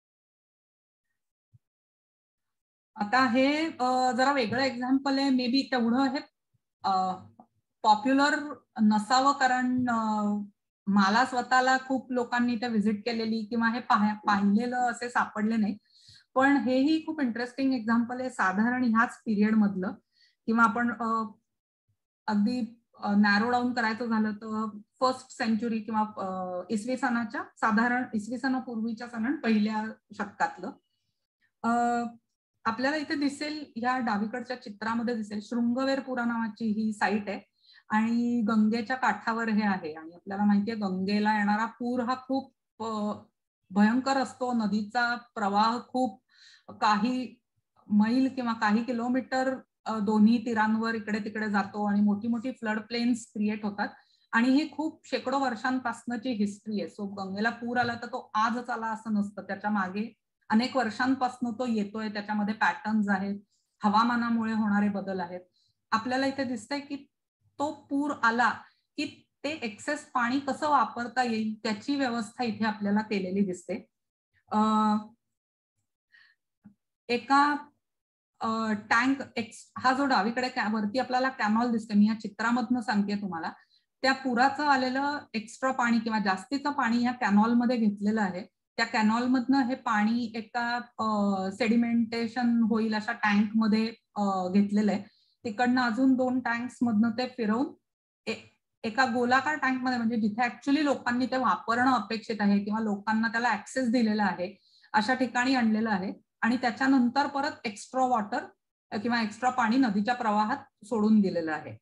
आता हे जरा वेगळं एक्झाम्पल आहे, मे बी तेवढं हे पॉप्युलर नसावं कारण मला स्वतःला खूप लोकांनी त्या व्हिजिट केलेली किंवा हे पाहिलेलं असे सापडले नाही, पण हेही खूप इंटरेस्टिंग एक्झाम्पल आहे साधारण ह्याच पिरियड मधलं. किंवा आपण अगदी नॅरो डाऊन करायचं झालं तर फर्स्ट सेंचुरी किंवा इसवी सनाच्या साधारण इसवी सनापूर्वीच्या साधारण पहिल्या शतकातलं. आपल्याला इथे दिसेल, ह्या डावीकडच्या चित्रामध्ये दिसेल शृंगवेरपुरा नावाची ही साईट आहे आणि गंगेच्या काठावर हे आहे. आणि आपल्याला माहितीये गंगेला येणारा पूर हा खूप भयंकर असतो. नदीचा प्रवाह खूप काही मैल किंवा काही किलोमीटर दोन्ही तीरांवर इकडे तिकडे जातो आणि मोठी मोठी फ्लड प्लेन्स क्रिएट होतात. आणि ही खूप शेकडो वर्षांपासूनची हिस्ट्री आहे. सो गंगेला पूर आला तर तो आजच आला असं नसतं, त्याच्या मागे अनेक वर्षांपासून तो येतोय. त्याच्यामध्ये पॅटर्न्स आहेत, हवामानामुळे होणारे बदल आहेत. आपल्याला इथे दिसतंय की तो पूर आला की ते एक्सेस पाणी कसं वापरता येईल त्याची व्यवस्था इथे आपल्याला केलेली दिसते. एका टँक हा जो डावीकडे वरती आपल्याला कॅनॉल दिसते, मी या चित्रामधनं सांगते तुम्हाला, त्या पुराचं आलेलं एक्स्ट्रा पाणी किंवा जास्तीचं पाणी ह्या कॅनॉलमध्ये घेतलेलं आहे. त्या कॅनॉलमधनं हे पाणी एका सेडिमेंटेशन होईल अशा टँकमध्ये घेतलेलं आहे. तिकडनं अजून दोन टँक्स मधनं ते फिरवून एका गोलाकार टँकमध्ये, म्हणजे जिथे ऍक्च्युली लोकांनी ते वापरणं अपेक्षित आहे किंवा लोकांना त्याला ऍक्सेस दिलेला आहे अशा ठिकाणी आणलेलं आहे. आणि त्याच्यानंतर परत एक्स्ट्रा वॉटर किंवा एक्स्ट्रा पाणी नदीच्या प्रवाहात सोडून दिलेलं आहे.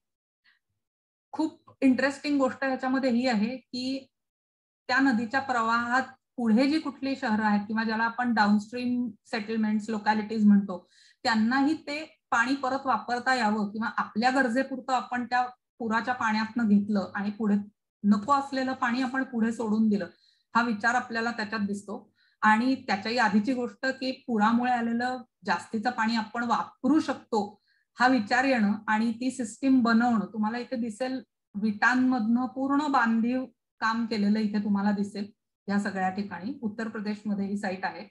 खूप इंटरेस्टिंग गोष्ट याच्यामध्ये ही आहे की त्या नदीच्या प्रवाहात पुढे जी कुठली शहरं आहेत किंवा ज्याला आपण डाऊनस्ट्रीम सेटलमेंट्स लोकॅलिटीज म्हणतो, त्यांनाही ते पाणी परत वापरता यावं किंवा आपल्या गरजेपुरतं आपण त्या पुराच्या पाण्यातनं घेतलं आणि पुढे नको असलेलं पाणी आपण पुढे सोडून दिलं, हा विचार आपल्याला त्याच्यात दिसतो. आणि त्याच्याही आधीची गोष्ट की पुरामुळे आलेलं जास्तीचं पाणी आपण वापरू शकतो हा विचार येणं आणि ती सिस्टीम बनवणं. तुम्हाला इथे दिसेल विटांमधनं पूर्ण बांधीव काम केलेलं इथे तुम्हाला दिसेल या सगळ्या ठिकाणी. उत्तर प्रदेशमध्ये ही साईट आहे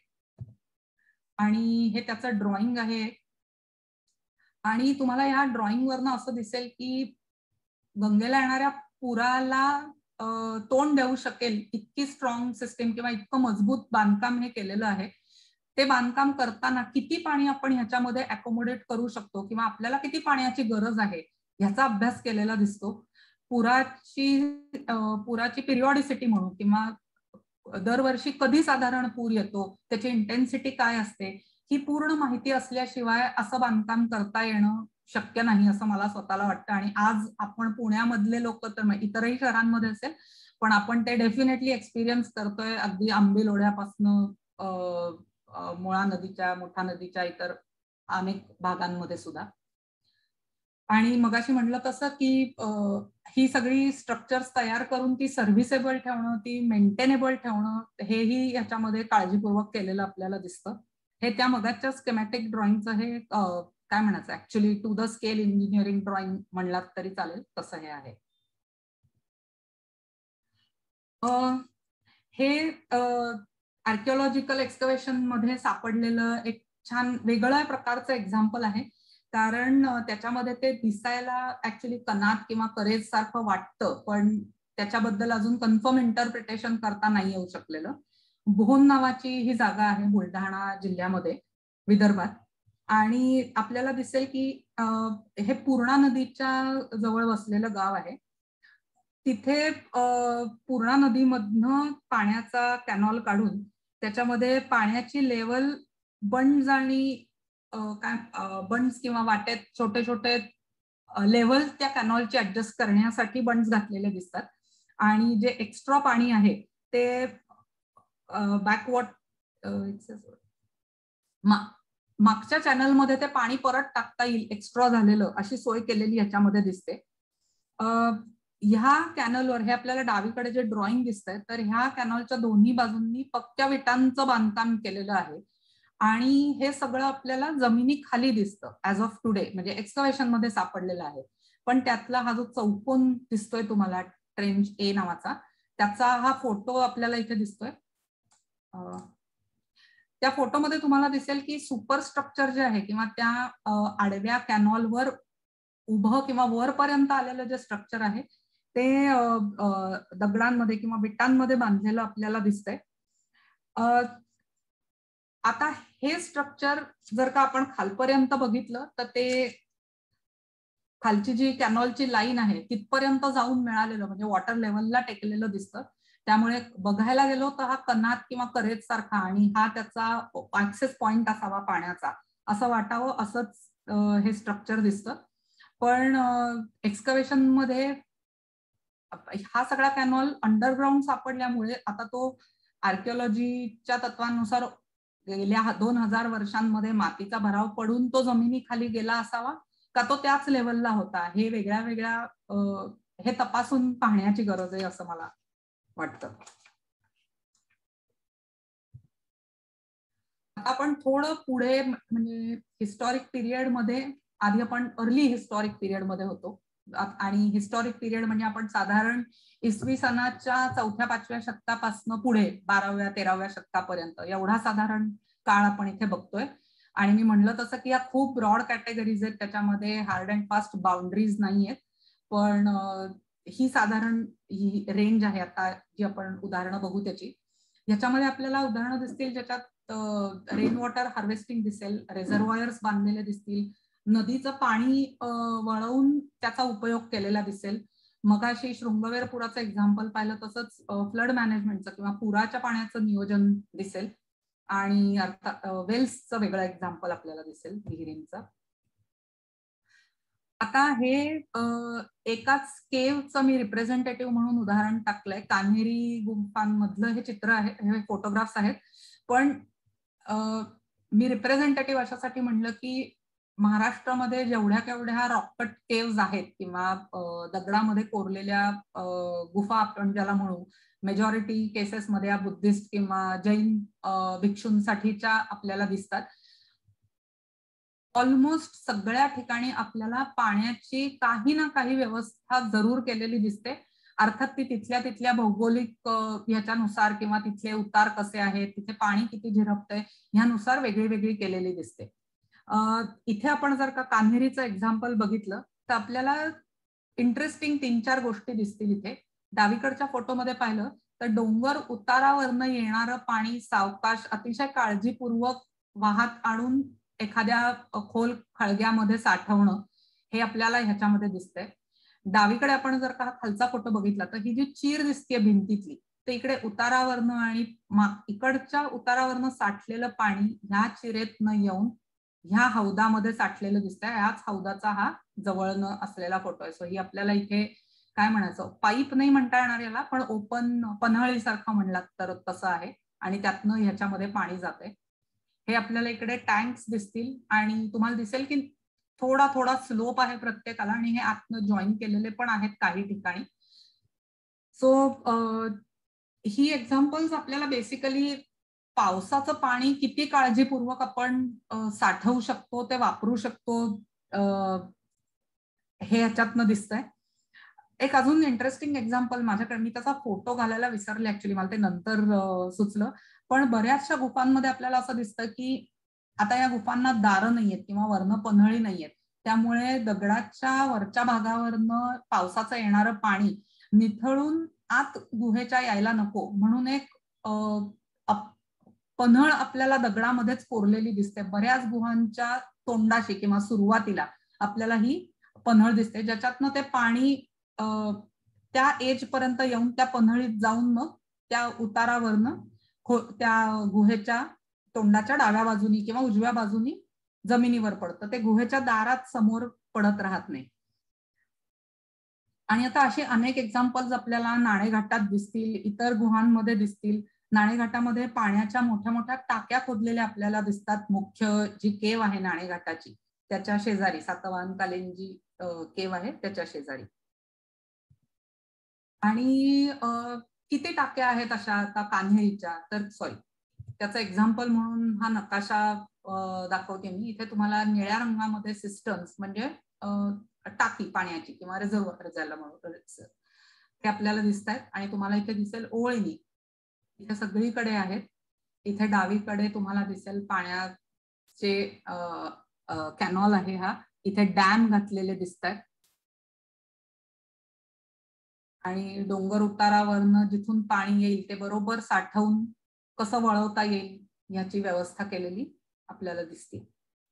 आणि हे त्याचं ड्रॉइंग आहे. आणि तुम्हाला ह्या ड्रॉइंग वरनं असं दिसेल की गंगेला येणाऱ्या पुराला तोंड देऊ शकेल इतकी स्ट्रॉंग सिस्टीम किंवा इतकं मजबूत बांधकाम हे केलेलं आहे. ते बांधकाम करताना किती पाणी आपण ह्याच्यामध्ये अकोमोडेट करू शकतो किंवा आपल्याला किती पाण्याची गरज आहे ह्याचा अभ्यास केलेला दिसतो. पुराची पुराची पिरियॉडिसिटी म्हणून किंवा दरवर्षी कधी साधारण पूर येतो, त्याची इंटेन्सिटी काय असते, ही पूर्ण माहिती असल्याशिवाय असं बांधकाम करता येणं शक्य नाही असं मला स्वतःला वाटतं. आणि आज आपण पुण्यामधले लोक तर इतरही शहरांमध्ये असेल पण आपण ते डेफिनेटली एक्सपिरियन्स करतोय, अगदी आंबेलोड्यापासनं मुळा नदीच्या, मोठा नदीच्या इतर अनेक भागांमध्ये सुद्धा. आणि मगाशी म्हटलं तसं की ही सगळी स्ट्रक्चर्स तयार करून ती सर्व्हिसेबल ठेवणं, ती मेंटेनेबल ठेवणं, हेही ह्याच्यामध्ये काळजीपूर्वक केलेलं आपल्याला दिसतं. हे त्या मगाच्या स्केमॅटिक ड्रॉइंगचं हे काय म्हणायचं actually to the scale engineering drawing म्हणलात तरी चालेल तसं हे आहे. हे आर्किओलॉजिकल एक्सकव्हेशन मध्ये सापडलेलं एक छान वेगळ्या प्रकारचं एक्झाम्पल आहे. कारण त्याच्यामध्ये ते दिसायला ऍक्च्युली कनात किंवा करेज सारखं वाटतं पण त्याच्याबद्दल अजून कन्फर्म इंटरप्रिटेशन करता नाही येऊ शकलेलं. भोन नावाची ही जागा आहे बुलढाणा जिल्ह्यामध्ये विदर्भात. आणि आपल्याला दिसेल की हे पूर्णा नदीच्या जवळ वसलेलं गाव आहे. तिथे पूर्णा नदीमधनं पाण्याचा कॅनॉल काढून त्याच्यामध्ये पाण्याची लेवल बंड्स आणि काय बंड्स किंवा वाटेत छोटे छोटे लेवल त्या कॅनॉलची ऍडजस्ट करण्यासाठी बंड्स घातलेले दिसतात. आणि जे एक्स्ट्रा पाणी आहे ते बॅकवॉट मागच्या चॅनलमध्ये ते पाणी परत टाकता येईल एक्स्ट्रा झालेलं अशी सोय केलेली ह्याच्यामध्ये दिसते. ह्या कॅनलवर हे आपल्याला डावीकडे जे ड्रॉइंग दिसतंय तर ह्या कॅनॉलच्या दोन्ही बाजूंनी पक्क्या विटांचं बांधकाम केलेलं आहे. आणि हे सगळं आपल्याला जमिनी खाली दिसतं ऍज ऑफ टुडे, म्हणजे एक्सकव्हेशन मध्ये सापडलेलं आहे. पण त्यातला हा जो चौकोन दिसतोय तुम्हाला ट्रेंच ए नावाचा, त्याचा हा फोटो आपल्याला इथे दिसतोय. त्या फोटोमध्ये तुम्हाला दिसेल की सुपर स्ट्रक्चर जे आहे किंवा त्या आडव्या कॅनॉलवर उभं किंवा वरपर्यंत आलेलं जे स्ट्रक्चर आहे ते दगडांमध्ये किंवा विटांमध्ये बांधलेलं आपल्याला दिसतंय. आता हे स्ट्रक्चर जर का आपण खालपर्यंत बघितलं तर ते खालची जी कॅनॉलची लाईन आहे तिथपर्यंत जाऊन मिळालेलं म्हणजे वॉटर लेवलला टेकलेलं दिसतं. त्यामुळे बघायला गेलो तर हा कनात किंवा करेज सारखा आणि हा त्याचा ऍक्सेस पॉइंट असावा पाण्याचा असं वाटावं असंच हे स्ट्रक्चर दिसतं. पण एक्सकव्हेशन मध्ये हा सगळा कॅनॉल अंडरग्राऊंड सापडल्यामुळे आता तो आर्किओलॉजीच्या तत्वांनुसार गेल्या दोन हजार वर्षांमध्ये मातीचा भराव पडून तो जमिनीखाली गेला असावा का तो त्याच लेवलला होता, हे वेगळ्या वेगळ्या हे तपासून पाहण्याची गरज आहे असं मला वाटतं. आता आपण थोडं पुढे म्हणजे हिस्टॉरिक पिरियड मध्ये, आधी आपण अर्ली हिस्टॉरिक पिरियड मध्ये होतो आणि हिस्टॉरिक पिरियड म्हणजे आपण साधारण इसवी सनाच्या चौथ्या पाचव्या शतकापासून पुढे बाराव्या तेराव्या शतकापर्यंत एवढा साधारण काळ आपण इथे बघतोय. आणि मी म्हणलं तसं की या खूप ब्रॉड कॅटेगरीज आहेत, त्याच्यामध्ये हार्ड अँड फास्ट बाउंड्रीज नाहीयेत, पण ही साधारण ही रेंज आहे आता जी आपण उदाहरणं बघू त्याची. याच्यामध्ये आपल्याला उदाहरणं दिसतील ज्याच्यात रेन वॉटर हार्वेस्टिंग दिसेल, रिझर्वायर्स बांधलेले दिसतील, नदीचं पाणी वळवून त्याचा उपयोग केलेला दिसेल. मगाशी शृंगवेर पुराचं एक्झाम्पल पाहिलं तसंच फ्लड मॅनेजमेंटचं किंवा पुराच्या पाण्याचं नियोजन दिसेल आणि अर्थात वेल्सचं वेगळं एक्झाम्पल आपल्याला दिसेल विहिरींचं. आता हे एकाच केवचं मी रिप्रेझेंटेटिव्ह म्हणून उदाहरण टाकलंय. कान्हेरी गुंफांमधलं हे चित्र आहे, हे फोटोग्राफ्स आहेत. पण मी रिप्रेझेंटेटिव्ह अशासाठी म्हणलं की महाराष्ट्रामध्ये जेवढ्या केवढ्या रॉककट केव्ज आहेत किंवा दगडामध्ये कोरलेल्या गुफा आपण ज्याला म्हणू, मेजॉरिटी केसेसमध्ये या बुद्धिस्ट किंवा जैन भिक्षूंसाठीच्या आपल्याला दिसतात. ऑलमोस्ट सगळ्या ठिकाणी आपल्याला पाण्याची काही ना काही व्यवस्था जरूर केलेली दिसते. अर्थात ती तिथल्या तिथल्या भौगोलिक ह्याच्यानुसार किंवा तिथले उतार कसे आहेत, तिथे पाणी किती झिरपतंय ह्यानुसार वेगळी वेगळी केलेली दिसते. इथे आपण जर का कान्हेरीचं एक्झाम्पल बघितलं तर आपल्याला इंटरेस्टिंग तीन चार गोष्टी दिसतील इथे. डावीकडच्या फोटोमध्ये पाहिलं तर डोंगर उतारावरनं येणारं पाणी सावकाश अतिशय काळजीपूर्वक वाहत आणून एखाद्या खोल खळग्यामध्ये साठवणं हे आपल्याला ह्याच्यामध्ये दिसतंय. डावीकडे आपण जर का खालचा फोटो बघितला तर ही जी चीर दिसते भिंतीतली, ते इकडे उतारावरनं आणि इकडच्या उतारावरनं साठलेलं पाणी ह्या चिरेतनं येऊन ह्या हौदामध्ये साठलेलं दिसतंय. याच हौदाचा हा जवळनं असलेला फोटो आहे. सो ही आपल्याला इथे काय म्हणायचं, पाईप नाही म्हणता येणार याला, पण ओपन पन्हाळी सारखं म्हणलात तर तसं आहे आणि त्यातनं ह्याच्यामध्ये पाणी जाते. हे आपल्याला इकडे टँक्स दिसतील आणि तुम्हाला दिसेल की थोडा थोडा स्लोप आहे प्रत्येकाला आणि हे आतनं जॉईन केलेले पण आहेत काही ठिकाणी. सो ही एक्झाम्पल्स आपल्याला बेसिकली पावसाचं पाणी किती काळजीपूर्वक आपण साठवू शकतो, ते वापरू शकतो हे ह्याच्यातनं दिसतंय. एक अजून इंटरेस्टिंग एक्झाम्पल माझ्याकडे, मी त्याचा फोटो घालायला विसरले ऍक्च्युली, मला ते नंतर सुचलं. पण बऱ्याचशा गुफांमध्ये आपल्याला असं दिसतं की आता या गुफांना दारं नाहीयेत किंवा वरनं पन्हाळी नाहीयेत, त्यामुळे दगडाच्या वरच्या भागावरनं पावसाचं येणारं पाणी निथळून आत गुहेच्या यायला नको म्हणून एक पन्हळ आपल्याला दगडामध्येच कोरलेली दिसते. बऱ्याच गुहांच्या तोंडाशी किंवा सुरुवातीला आपल्याला ही पन्हळ दिसते, ज्याच्यातनं ते पाणी त्या एज पर्यंत येऊन त्या पन्हळीत जाऊन मग त्या उतारावरनं त्या गुहेच्या तोंडाच्या डाव्या बाजूनी किंवा उजव्या बाजूनी जमिनीवर पडतं. ते गुहेच्या दारात समोर पडत राहत नाही. आणि आता असे अनेक एक्झाम्पल्स आपल्याला नाणेघाटात दिसतील, इतर गुहांमध्ये दिसतील. नाणेघाटामध्ये पाण्याच्या मोठ्या मोठ्या टाक्या खोदलेल्या आपल्याला दिसतात. मुख्य जी केव आहे नाणेघाटाची त्याच्या शेजारी, सातवाहनकालीन जी केव आहे त्याच्या शेजारी. आणि किती टाक्या आहेत अशा आता कान्हेरीच्या, तर सॉरी त्याचं एक्झाम्पल म्हणून हा नकाशा दाखवते मी. इथे तुम्हाला निळ्या रंगामध्ये सिस्टम्स म्हणजे टाकी पाण्याची किंवा रिझर्व्हर ज्याला म्हणतो ते आपल्याला दिसत आहेत. आणि तुम्हाला इथे दिसेल ओळणी इथे सगळीकडे आहेत. इथे डावीकडे तुम्हाला दिसेल पाण्याचे कॅनॉल आहे हा. इथे डॅम घातलेले दिसत आहेत. आणि डोंगर उतारावरनं जिथून पाणी येईल ते बरोबर साठवून कसं वळवता येईल याची व्यवस्था केलेली आपल्याला दिसते.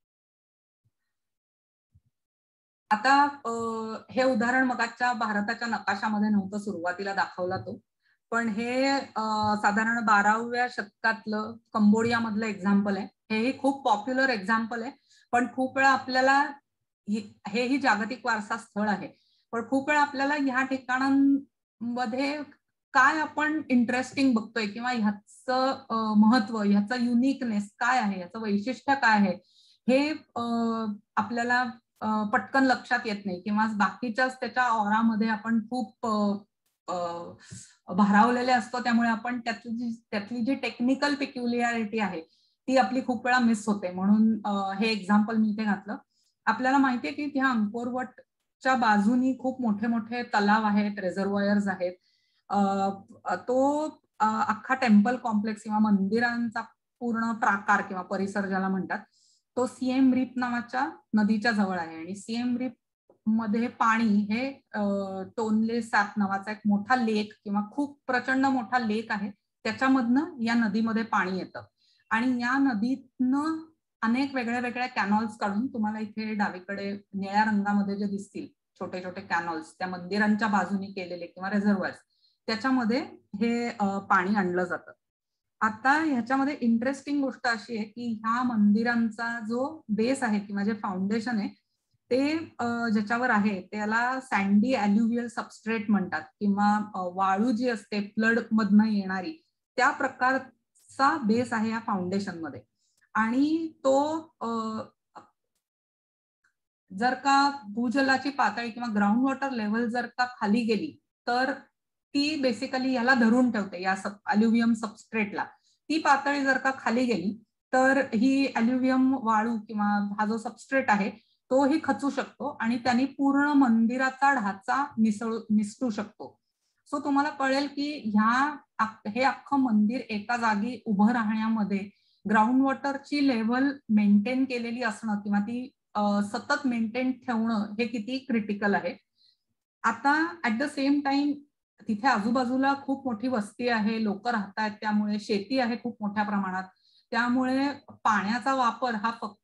आता हे उदाहरण मगाच्या भारताच्या नकाशामध्ये नव्हतं, सुरुवातीला दाखवला तो, पण हे साधारण बाराव्या शतकातलं कंबोडिया मधलं एक्झाम्पल आहे. हेही खूप पॉप्युलर एक्झाम्पल आहे, पण खूप वेळा आपल्याला हेही जागतिक वारसा स्थळ आहे, पण खूप वेळा आपल्याला ह्या ठिकाणांमध्ये काय आपण इंटरेस्टिंग बघतोय किंवा ह्याचं महत्व, ह्याचं युनिकनेस काय आहे, ह्याचं वैशिष्ट्य काय आहे हे आपल्याला पटकन लक्षात येत नाही, किंवा बाकीच्याच त्याच्या ऑरामध्ये आपण खूप भारावलेले असतो. त्यामुळे आपण त्यातली जी त्यातली जी टेक्निकल पिक्युलियारिटी आहे ती आपली खूप वेळा मिस होते. म्हणून हे एक्झाम्पल मी इथे घातलं. आपल्याला माहितीये की ह्या अंकोरवटच्या बाजूनी खूप मोठे मोठे तलाव आहेत, रिझर्वायर्स आहेत. तो अख्खा टेम्पल कॉम्प्लेक्स किंवा मंदिरांचा पूर्ण प्राकार किंवा परिसर ज्याला म्हणतात तो सिएम रिप नावाच्या नदीच्या जवळ आहे. आणि सिएम रिप मध्ये पाणी हे टोनले सॅप नावाचा एक मोठा लेक किंवा खूप प्रचंड मोठा लेक आहे, त्याच्यामधनं या नदीमध्ये पाणी येतं. आणि या नदीतनं अनेक वेगळ्या वेगळ्या कॅनॉल्स काढून, तुम्हाला इथे डावीकडे निळ्या रंगामध्ये जे दिसतील छोटे छोटे कॅनॉल्स, त्या मंदिरांच्या बाजूनी केलेले किंवा रिझर्वायर्स, त्याच्यामध्ये हे पाणी आणलं जातं. आता ह्याच्यामध्ये इंटरेस्टिंग गोष्ट अशी आहे की ह्या मंदिरांचा जो बेस आहे किंवा जे फाउंडेशन आहे ते ज्याच्यावर आहे त्याला सँडी अल्युव्हियल सबस्ट्रेट म्हणतात, किंवा वाळू जी असते फ्लड मधनं येणारी त्या प्रकारचा बेस आहे या फाउंडेशन मध्ये. आणि तो जर का भूजलाची पातळी किंवा ग्राउंड वॉटर लेव्हल जर का खाली गेली तर ती बेसिकली याला धरून ठेवते, या सब अल्युव्हियम सबस्ट्रेटला. ती पातळी जर का खाली गेली तर ही अल्युव्हियम वाळू किंवा हा जो सबस्ट्रेट आहे तोही खचू शकतो आणि त्यांनी पूर्ण मंदिराचा ढाचा निसळू निसटू शकतो. सो तुम्हाला कळेल की ह्या हे अख्खं मंदिर एका जागी उभं राहण्यामध्ये ग्राउंड वॉटरची लेव्हल मेंटेन केलेली असणं किंवा ती सतत मेंटेन ठेवणं हे किती क्रिटिकल आहे. आता ऍट द सेम टाइम तिथे आजूबाजूला खूप मोठी वस्ती आहे, लोक राहतात, त्यामुळे शेती आहे खूप मोठ्या प्रमाणात. त्यामुळे पाण्याचा वापर हा फक्त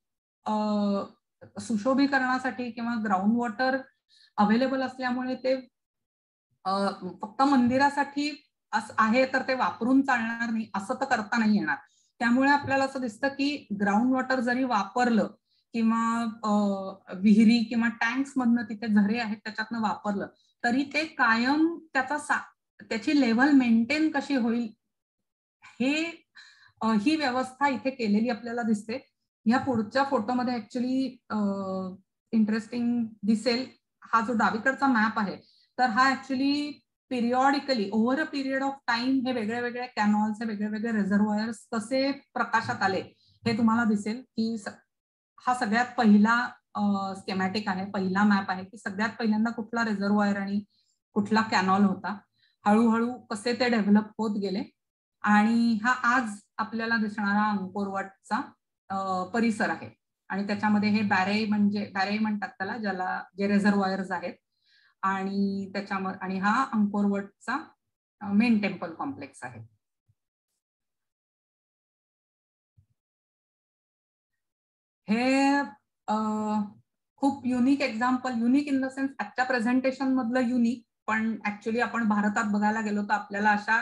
सुशोभीकरणासाठी किंवा ग्राउंड वॉटर अवेलेबल असल्यामुळे ते फक्त मंदिरासाठी आहे तर ते वापरून चालणार नाही असं तर करता नाही येणार. त्यामुळे आपल्याला असं दिसतं की ग्राउंड वॉटर जरी वापरलं किंवा विहिरी किंवा टँक्स मधनं तिथे झरे आहेत त्याच्यातनं वापरलं तरी ते कायम त्याचा त्याची लेव्हल मेंटेन कशी होईल हे ही व्यवस्था इथे केलेली आपल्याला दिसते. या पुढच्या फोटोमध्ये ऍक्च्युली इंटरेस्टिंग दिसेल, हा जो डावीकडचा मॅप आहे तर हा actually periodically over a period of time हे वेगळे वेगळे कॅनॉल्स, हे वेगळे वेगळे रिझर्वायर्स कसे प्रकाशात आले हे तुम्हाला दिसेल. की हा सगळ्यात पहिला स्केमॅटिक आहे, पहिला मॅप आहे की सगळ्यात पहिल्यांदा कुठला रिझर्वायर आणि कुठला कॅनॉल होता, हळूहळू कसे ते डेव्हलप होत गेले. आणि हा आज आपल्याला दिसणारा अंकोरवटचा परिसर आहे. आणि त्याच्यामध्ये हे बॅरे म्हणजे बॅरे म्हणतात त्याला, ज्याला जे रिझर्वायर्स आहेत. आणि त्याच्यामध्ये आणि हा अंकोरवटचा मेन टेम्पल कॉम्प्लेक्स आहे. हे खूप unique example, unique in the sense आजच्या प्रेझेंटेशन मधलं युनिक, पण ऍक्च्युली आपण भारतात बघायला गेलो तर आपल्याला अशा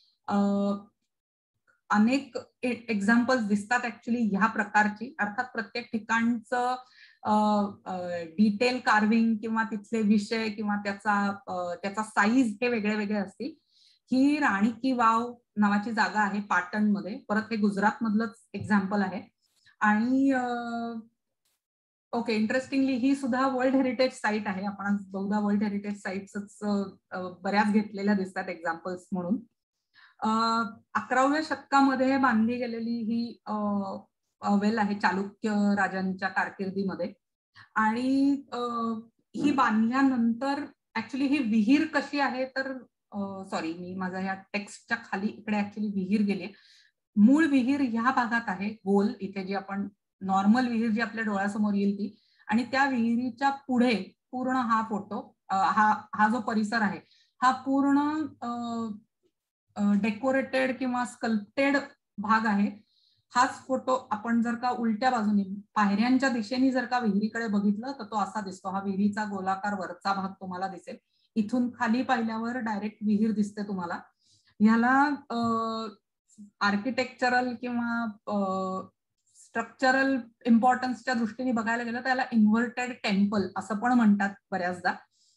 अनेक एक्झाम्पल्स दिसतात ऍक्च्युली ह्या प्रकारची. अर्थात प्रत्येक ठिकाणचं डिटेल कार्विंग किंवा तिथले विषय किंवा त्याचा त्याचा साईज हे वेगळे वेगळे असतील. ही राणी की वाव नावाची जागा आहे पाटणमध्ये, परत हे गुजरात मधलंच एक्झाम्पल आहे. आणि ओके, इंटरेस्टिंगली ही सुद्धा वर्ल्ड हेरिटेज साईट आहे. आपण बहुधा वर्ल्ड हेरिटेज साईट्सच बऱ्याच घेतलेल्या दिसतात एक्झाम्पल्स म्हणून. अकराव्या शतकामध्ये बांधली गेलेली ही वेल आहे चालुक्य राजांच्या कारकिर्दीमध्ये. आणि ही बांधल्यानंतर ऍक्च्युली ही विहीर कशी आहे तर सॉरी मी माझ्या ह्या टेक्स्टच्या खाली इकडे ऍक्च्युली विहीर गेली. मूळ विहीर ह्या भागात आहे गोल, इथे जी आपण नॉर्मल विहीर जी आपल्या डोळ्यासमोर येईल ती. आणि त्या विहिरीच्या पुढे पूर्ण हा फोटो हा हा जो परिसर आहे हा पूर्ण डेकोरेटेड किंवा स्कल्प्टेड भाग आहे. हाच फोटो आपण जर का उलट्या बाजूने पायऱ्यांच्या दिशेने जर का विहिरीकडे बघितलं तर तो असा दिसतो. हा विहिरीचा गोलाकार वरचा भाग तुम्हाला दिसेल. इथून खाली पाहिल्यावर डायरेक्ट विहीर दिसते तुम्हाला. ह्याला आर्किटेक्चरल किंवा स्ट्रक्चरल इम्पॉर्टन्सच्या दृष्टीने बघायला गेलं तर याला इन्व्हर्टेड टेम्पल असं पण म्हणतात बऱ्याचदा.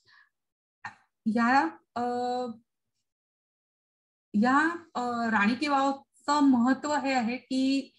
या या राणी की वावचं महत्व हे आहे की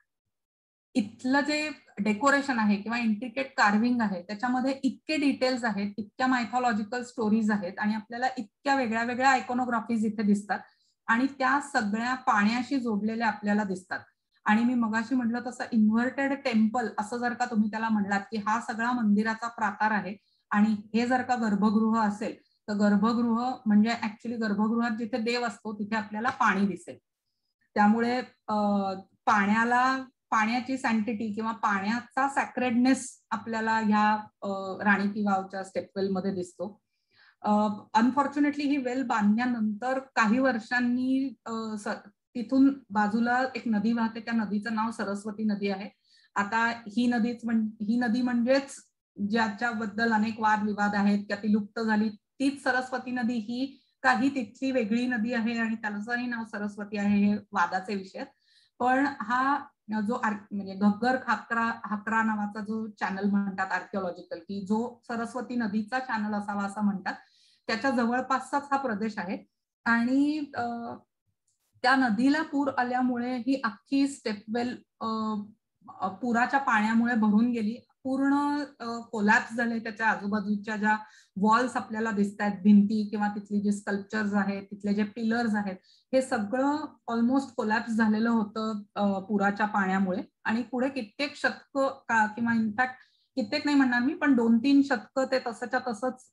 इथलं जे डेकोरेशन आहे किंवा इंट्रिकेट कार्विंग आहे त्याच्यामध्ये इतके डिटेल्स आहेत, इतक्या मायथॉलॉजिकल स्टोरीज आहेत आणि आपल्याला इतक्या वेगळ्या वेगळ्या आयकोनोग्राफीज इथे दिसतात आणि त्या सगळ्या पाण्याशी जोडलेल्या आपल्याला दिसतात. आणि मी मगाशी म्हटलं तसं इन्व्हर्टेड टेम्पल असं जर का तुम्ही त्याला म्हणलात की हा सगळा मंदिराचा प्रकार आहे आणि हे जर का गर्भगृह असेल तर गर्भगृह म्हणजे ऍक्च्युली गर्भगृहात जिथे देव असतो तिथे आपल्याला पाणी दिसेल. त्यामुळे पाण्याला पाण्याची सँटिटी किंवा पाण्याचा सॅक्रेडनेस आपल्याला ह्या राणी की वावच्या स्टेपवेल मध्ये दिसतो. अनफॉर्च्युनेटली ही वेल बांधल्यानंतर काही वर्षांनी तिथून बाजूला एक नदी वाहते, त्या नदीचं नाव सरस्वती नदी आहे. आता ही नदीच ही नदी म्हणजेच ज्याच्याबद्दल अनेक वाद विवाद आहेत किंवा ती लुप्त झाली तीच सरस्वती नदी ही काही तिथली वेगळी नदी आहे आणि त्याचंही नाव सरस्वती आहे, हे वादाचे विषय. पण हा जो म्हणजे घग्गर खाकरा हाकरा नावाचा जो चॅनल म्हणतात आर्किओलॉजिकल की जो सरस्वती नदीचा चॅनल असावा असं म्हणतात, त्याच्या जवळपासचाच हा प्रदेश आहे. आणि त्या नदीला पूर आल्यामुळे ही अख्खी स्टेपवेल पुराच्या पाण्यामुळे भरून गेली, पूर्ण कोलॅप्स झाले. त्याच्या आजूबाजूच्या ज्या वॉल्स आपल्याला दिसत आहेत, भिंती किंवा तिथली जी स्कल्पचर्स आहेत, तिथले जे पिलर्स आहेत, हे सगळं ऑलमोस्ट कोलॅप्स झालेलं होतं पुराच्या पाण्यामुळे. आणि पुढे कित्येक शतक किंवा इनफॅक्ट कित्येक नाही म्हणणार मी, पण दोन तीन शतक ते तसंच्या तसंच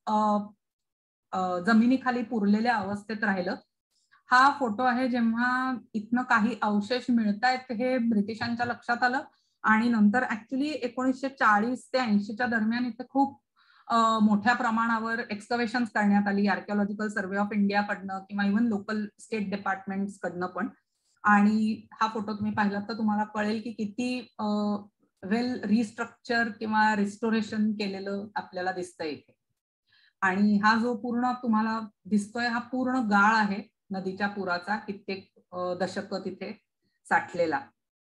जमिनीखाली पुरलेल्या अवस्थेत राहिलं. हा फोटो आहे जेव्हा इथनं काही अवशेष मिळतायत हे ब्रिटिशांच्या लक्षात आलं आणि नंतर ऍक्च्युली एकोणीसशे चाळीस ते ऐंशीच्या दरम्यान इथे खूप मोठ्या प्रमाणावर एक्सकव्हेशन्स करण्यात आली आर्किओलॉजिकल सर्वे ऑफ इंडिया कडनं किंवा इव्हन लोकल स्टेट डिपार्टमेंट्स कडनं पण. आणि हा फोटो तुम्ही पाहिलात तर तुम्हाला कळेल की किती वेल रिस्ट्रक्चर किंवा रिस्टोरेशन केलेलं आपल्याला दिसतंय इथे. आणि हा जो पूर्ण तुम्हाला दिसतोय हा पूर्ण गाळ आहे नदीच्या पुराचा, कित्येक दशक तिथे साठलेला.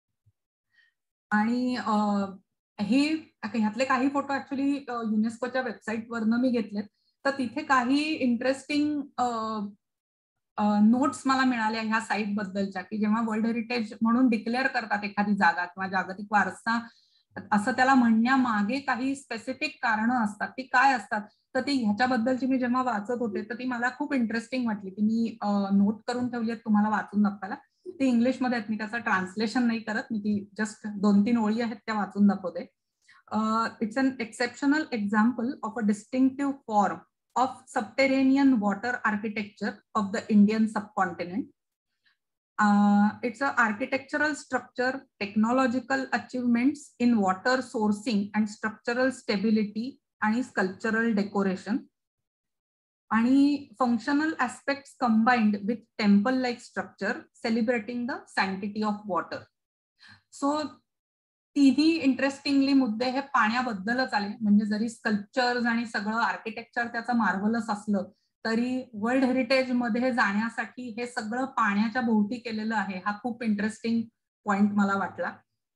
आणि हे ह्यातले काही फोटो ऍक्च्युली युनेस्कोच्या वेबसाईट वरनं मी घेतलेत. तर तिथे काही इंटरेस्टिंग नोट्स मला मिळाल्या ह्या साईट बद्दलच्या की जेव्हा वर्ल्ड हेरिटेज म्हणून डिक्लेअर करतात एखादी जागा किंवा जागतिक वारसा असं त्याला म्हणण्यामागे काही स्पेसिफिक कारणं असतात. ती काय असतात तर ती ह्याच्याबद्दलची मी जेव्हा वाचत होते तर ती मला खूप इंटरेस्टिंग वाटली. ती मी नोट करून ठेवली आहेत तुम्हाला वाचून दाखवायला. ती इंग्लिशमध्ये आहेत, मी त्याचं ट्रान्सलेशन नाही करत, मी ती जस्ट दोन तीन ओळी आहेत त्या वाचून दाखवते. It's an exceptional example of a distinctive form of subterranean water architecture of the Indian subcontinent. Uh, it's an architectural structure, technological achievements in water sourcing and structural stability and sculptural decoration. And functional aspects combined with temple-like structure celebrating the sanctity of water. So तिन्ही interestingly मुद्दे हे पाण्याबद्दलच आले. म्हणजे जरी sculptures आणि सगळं architecture त्याचं marvellous असलं तरी वर्ल्ड हेरिटेज मध्ये जाण्यासाठी हे सगळं पाण्याच्या भोवती केलेलं आहे. हा खूप इंटरेस्टिंग पॉइंट मला वाटला.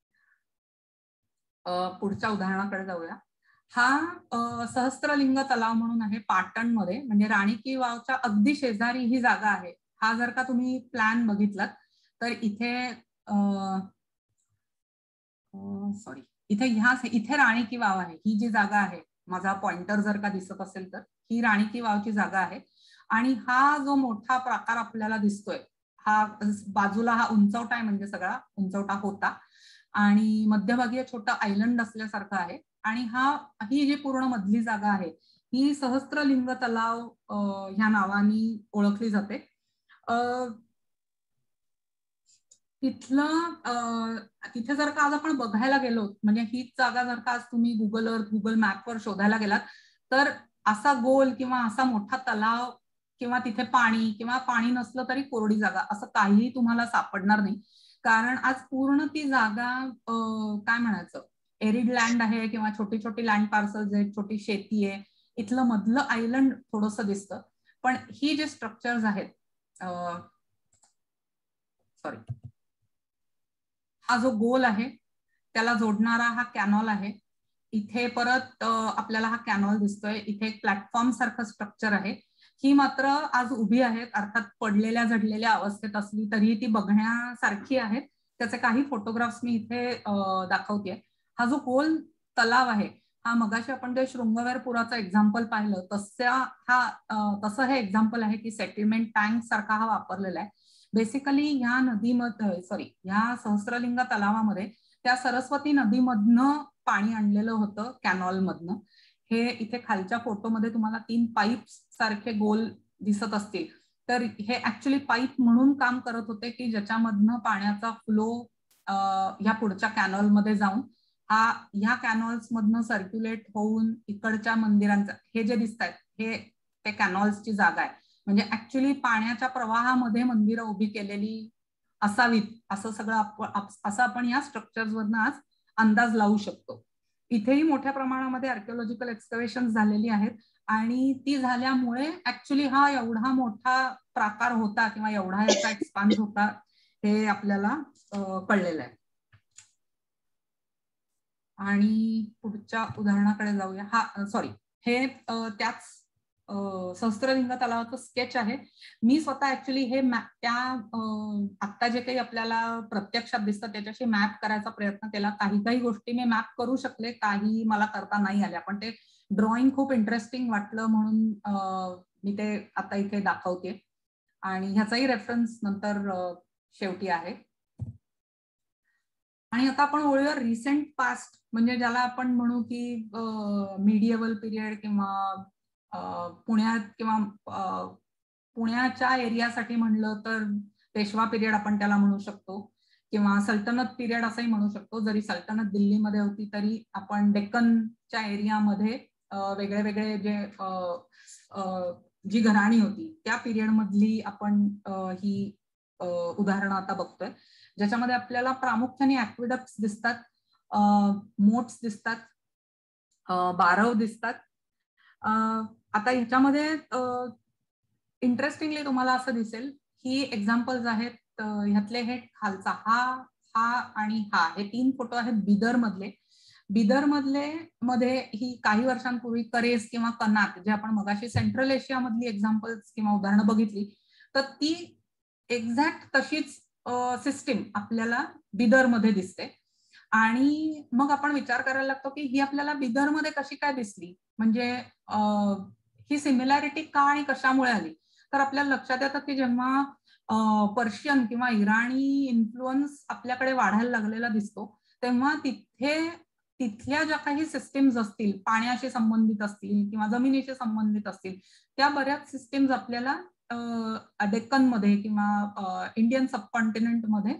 पुढच्या उदाहरणाकडे जाऊया. हा सहस्त्रलिंग तलाव म्हणून आहे पाटणमध्ये, म्हणजे राणी की वावच्या अगदी शेजारी ही जागा आहे. हा जर का तुम्ही प्लॅन बघितलात तर इथे सॉरी इथे ह्या इथे राणी की वाव आहे. ही जी जागा आहे, माझा पॉइंटर जर का दिसत असेल तर ही राणी की वावची जागा आहे. आणि हा जो मोठा प्रकार आपल्याला दिसतोय हा बाजूला हा उंचवटा आहे, म्हणजे सगळा उंचवटा होता आणि मध्यभागी छोटा आयलंड असल्यासारखं आहे. आणि हा ही जी पूर्ण मधली जागा आहे ही सहस्त्रलिंग तलाव ह्या नावाने ओळखली जाते. तिथलं तिथे जर का आज आपण बघायला गेलो म्हणजे हीच जागा जर का आज तुम्ही गुगल अर्थ गुगल मॅपवर शोधायला गेलात तर असा गोल किंवा असा मोठा तलाव किंवा तिथे पाणी किंवा पाणी नसलं तरी कोरडी जागा असं काहीही तुम्हाला सापडणार नाही. कारण आज पूर्ण ती जागा काय म्हणायचं एरिड लँड आहे किंवा छोटी छोटी लँड पार्सल्स आहेत, छोटी शेती आहे. इथलं मधलं आयलंड थोडंसं दिसतं, पण ही जे स्ट्रक्चर्स आहेत, सॉरी, हा जो गोल आहे त्याला जोडणारा हा कॅनॉल आहे. इथे परत आपल्याला हा कॅनॉल दिसतोय. इथे एक प्लॅटफॉर्म सारखं स्ट्रक्चर आहे. ही मात्र आज उभी आहेत, अर्थात पडलेल्या झडलेल्या अवस्थेत असली तरी ती बघण्यासारखी आहेत. त्याचे काही फोटोग्राफ्स मी इथे दाखवतेय. हा जो गोल तलाव आहे हा मगाशी आपण ते शृंगवेर पुराचं एक्झाम्पल पाहिलं तसा हा तसं हे एक्झाम्पल आहे की सेटलमेंट टँक सारखा हा वापरलेला आहे. बेसिकली ह्या नदीमध्ये सॉरी ह्या सहस्त्रलिंग तलावामध्ये त्या सरस्वती नदीमधनं पाणी आणलेलं होतं कॅनॉल मधनं. हे इथे खालच्या फोटोमध्ये तुम्हाला तीन पाईप्स सारखे गोल दिसत असतील, तर हे ऍक्च्युली पाईप म्हणून काम करत होते की ज्याच्यामधनं पाण्याचा फ्लो ह्या पुढच्या कॅनॉल मध्ये जाऊन हा ह्या कॅनॉल्स मधनं सर्क्युलेट होऊन इकडच्या मंदिरांचा हे जे दिसत आहेत हे ते कॅनॉल्सची जागा आहे. म्हणजे ऍक्च्युली पाण्याच्या प्रवाहामध्ये मंदिरं उभी केलेली असावीत असं सगळं असं आपण या स्ट्रक्चर्स वरनं आज अंदाज लावू शकतो. इथेही मोठ्या प्रमाणामध्ये आर्किओलॉजिकल एक्सकव्हेशन झालेली आहेत आणि ती झाल्यामुळे ऍक्च्युली हा एवढा मोठा प्रकार होता किंवा एवढा याचा एक्सपान्स होता हे आपल्याला कळलेलं आहे. आणि पुढच्या उदाहरणाकडे जाऊया. हा सॉरी हे त्याच सहस्त्रलिंग तलावाचं स्केच आहे. मी स्वतः ऍक्च्युली हे मॅप त्या आता जे काही आपल्याला प्रत्यक्षात दिसतं त्याच्याशी मॅप करायचा प्रयत्न केला. काही काही गोष्टी मी मॅप करू शकले, काही मला करता नाही आल्या, पण ते ड्रॉइंग खूप इंटरेस्टिंग वाटलं म्हणून मी ते आता इथे दाखवते आणि ह्याचाही रेफरन्स नंतर शेवटी आहे. आणि आता आपण वळूया रिसेंट पास्ट, म्हणजे ज्याला आपण म्हणू की मिडिएवल पिरियड किंवा पुण्यात किंवा पुण्याच्या एरियासाठी म्हणलं तर पेशवा पिरियड आपण त्याला म्हणू शकतो किंवा सल्तनत पिरियड असंही म्हणू शकतो. जरी सल्तनत दिल्लीमध्ये होती तरी आपण डेक्कनच्या एरियामध्ये वेगळे वेगळे जे जी घराणी होती त्या पिरियड मधली आपण ही उदाहरणं आता बघतोय, ज्याच्यामध्ये आपल्याला प्रामुख्याने ऍक्विडक्ट्स दिसतात, मोट्स दिसतात, बारव दिसतात. आता ह्याच्यामध्ये इंटरेस्टिंगली तुम्हाला असं दिसेल ही एक्झाम्पल्स आहेत. ह्यातले हे खालचा हा हा आणि हा हे तीन फोटो आहेत बिदर मधले. बिदर मधले मध्ये ही काही वर्षांपूर्वी करेस किंवा कनात जे आपण मगाशी सेंट्रल एशिया मधली एक्झाम्पल्स किंवा उदाहरणं बघितली तर ती एक्झॅक्ट तशीच सिस्टीम आपल्याला बिदर मध्ये दिसते. आणि मग आपण विचार करायला लागतो की ही आपल्याला बिदर मध्ये कशी काय दिसली, म्हणजे ही सिमिलॅरिटी का आणि कशामुळे आली. तर आपल्याला लक्षात येतं की जेव्हा पर्शियन किंवा इराणी इन्फ्लुअन्स आपल्याकडे वाढायला लागलेला दिसतो तेव्हा तिथे तिथल्या ज्या काही सिस्टीम्स असतील, पाण्याशी संबंधित असतील किंवा जमिनीशी संबंधित असतील, त्या बऱ्याच सिस्टीम्स आपल्याला डेक्कन मध्ये किंवा इंडियन सबकॉन्टिनेंट मध्ये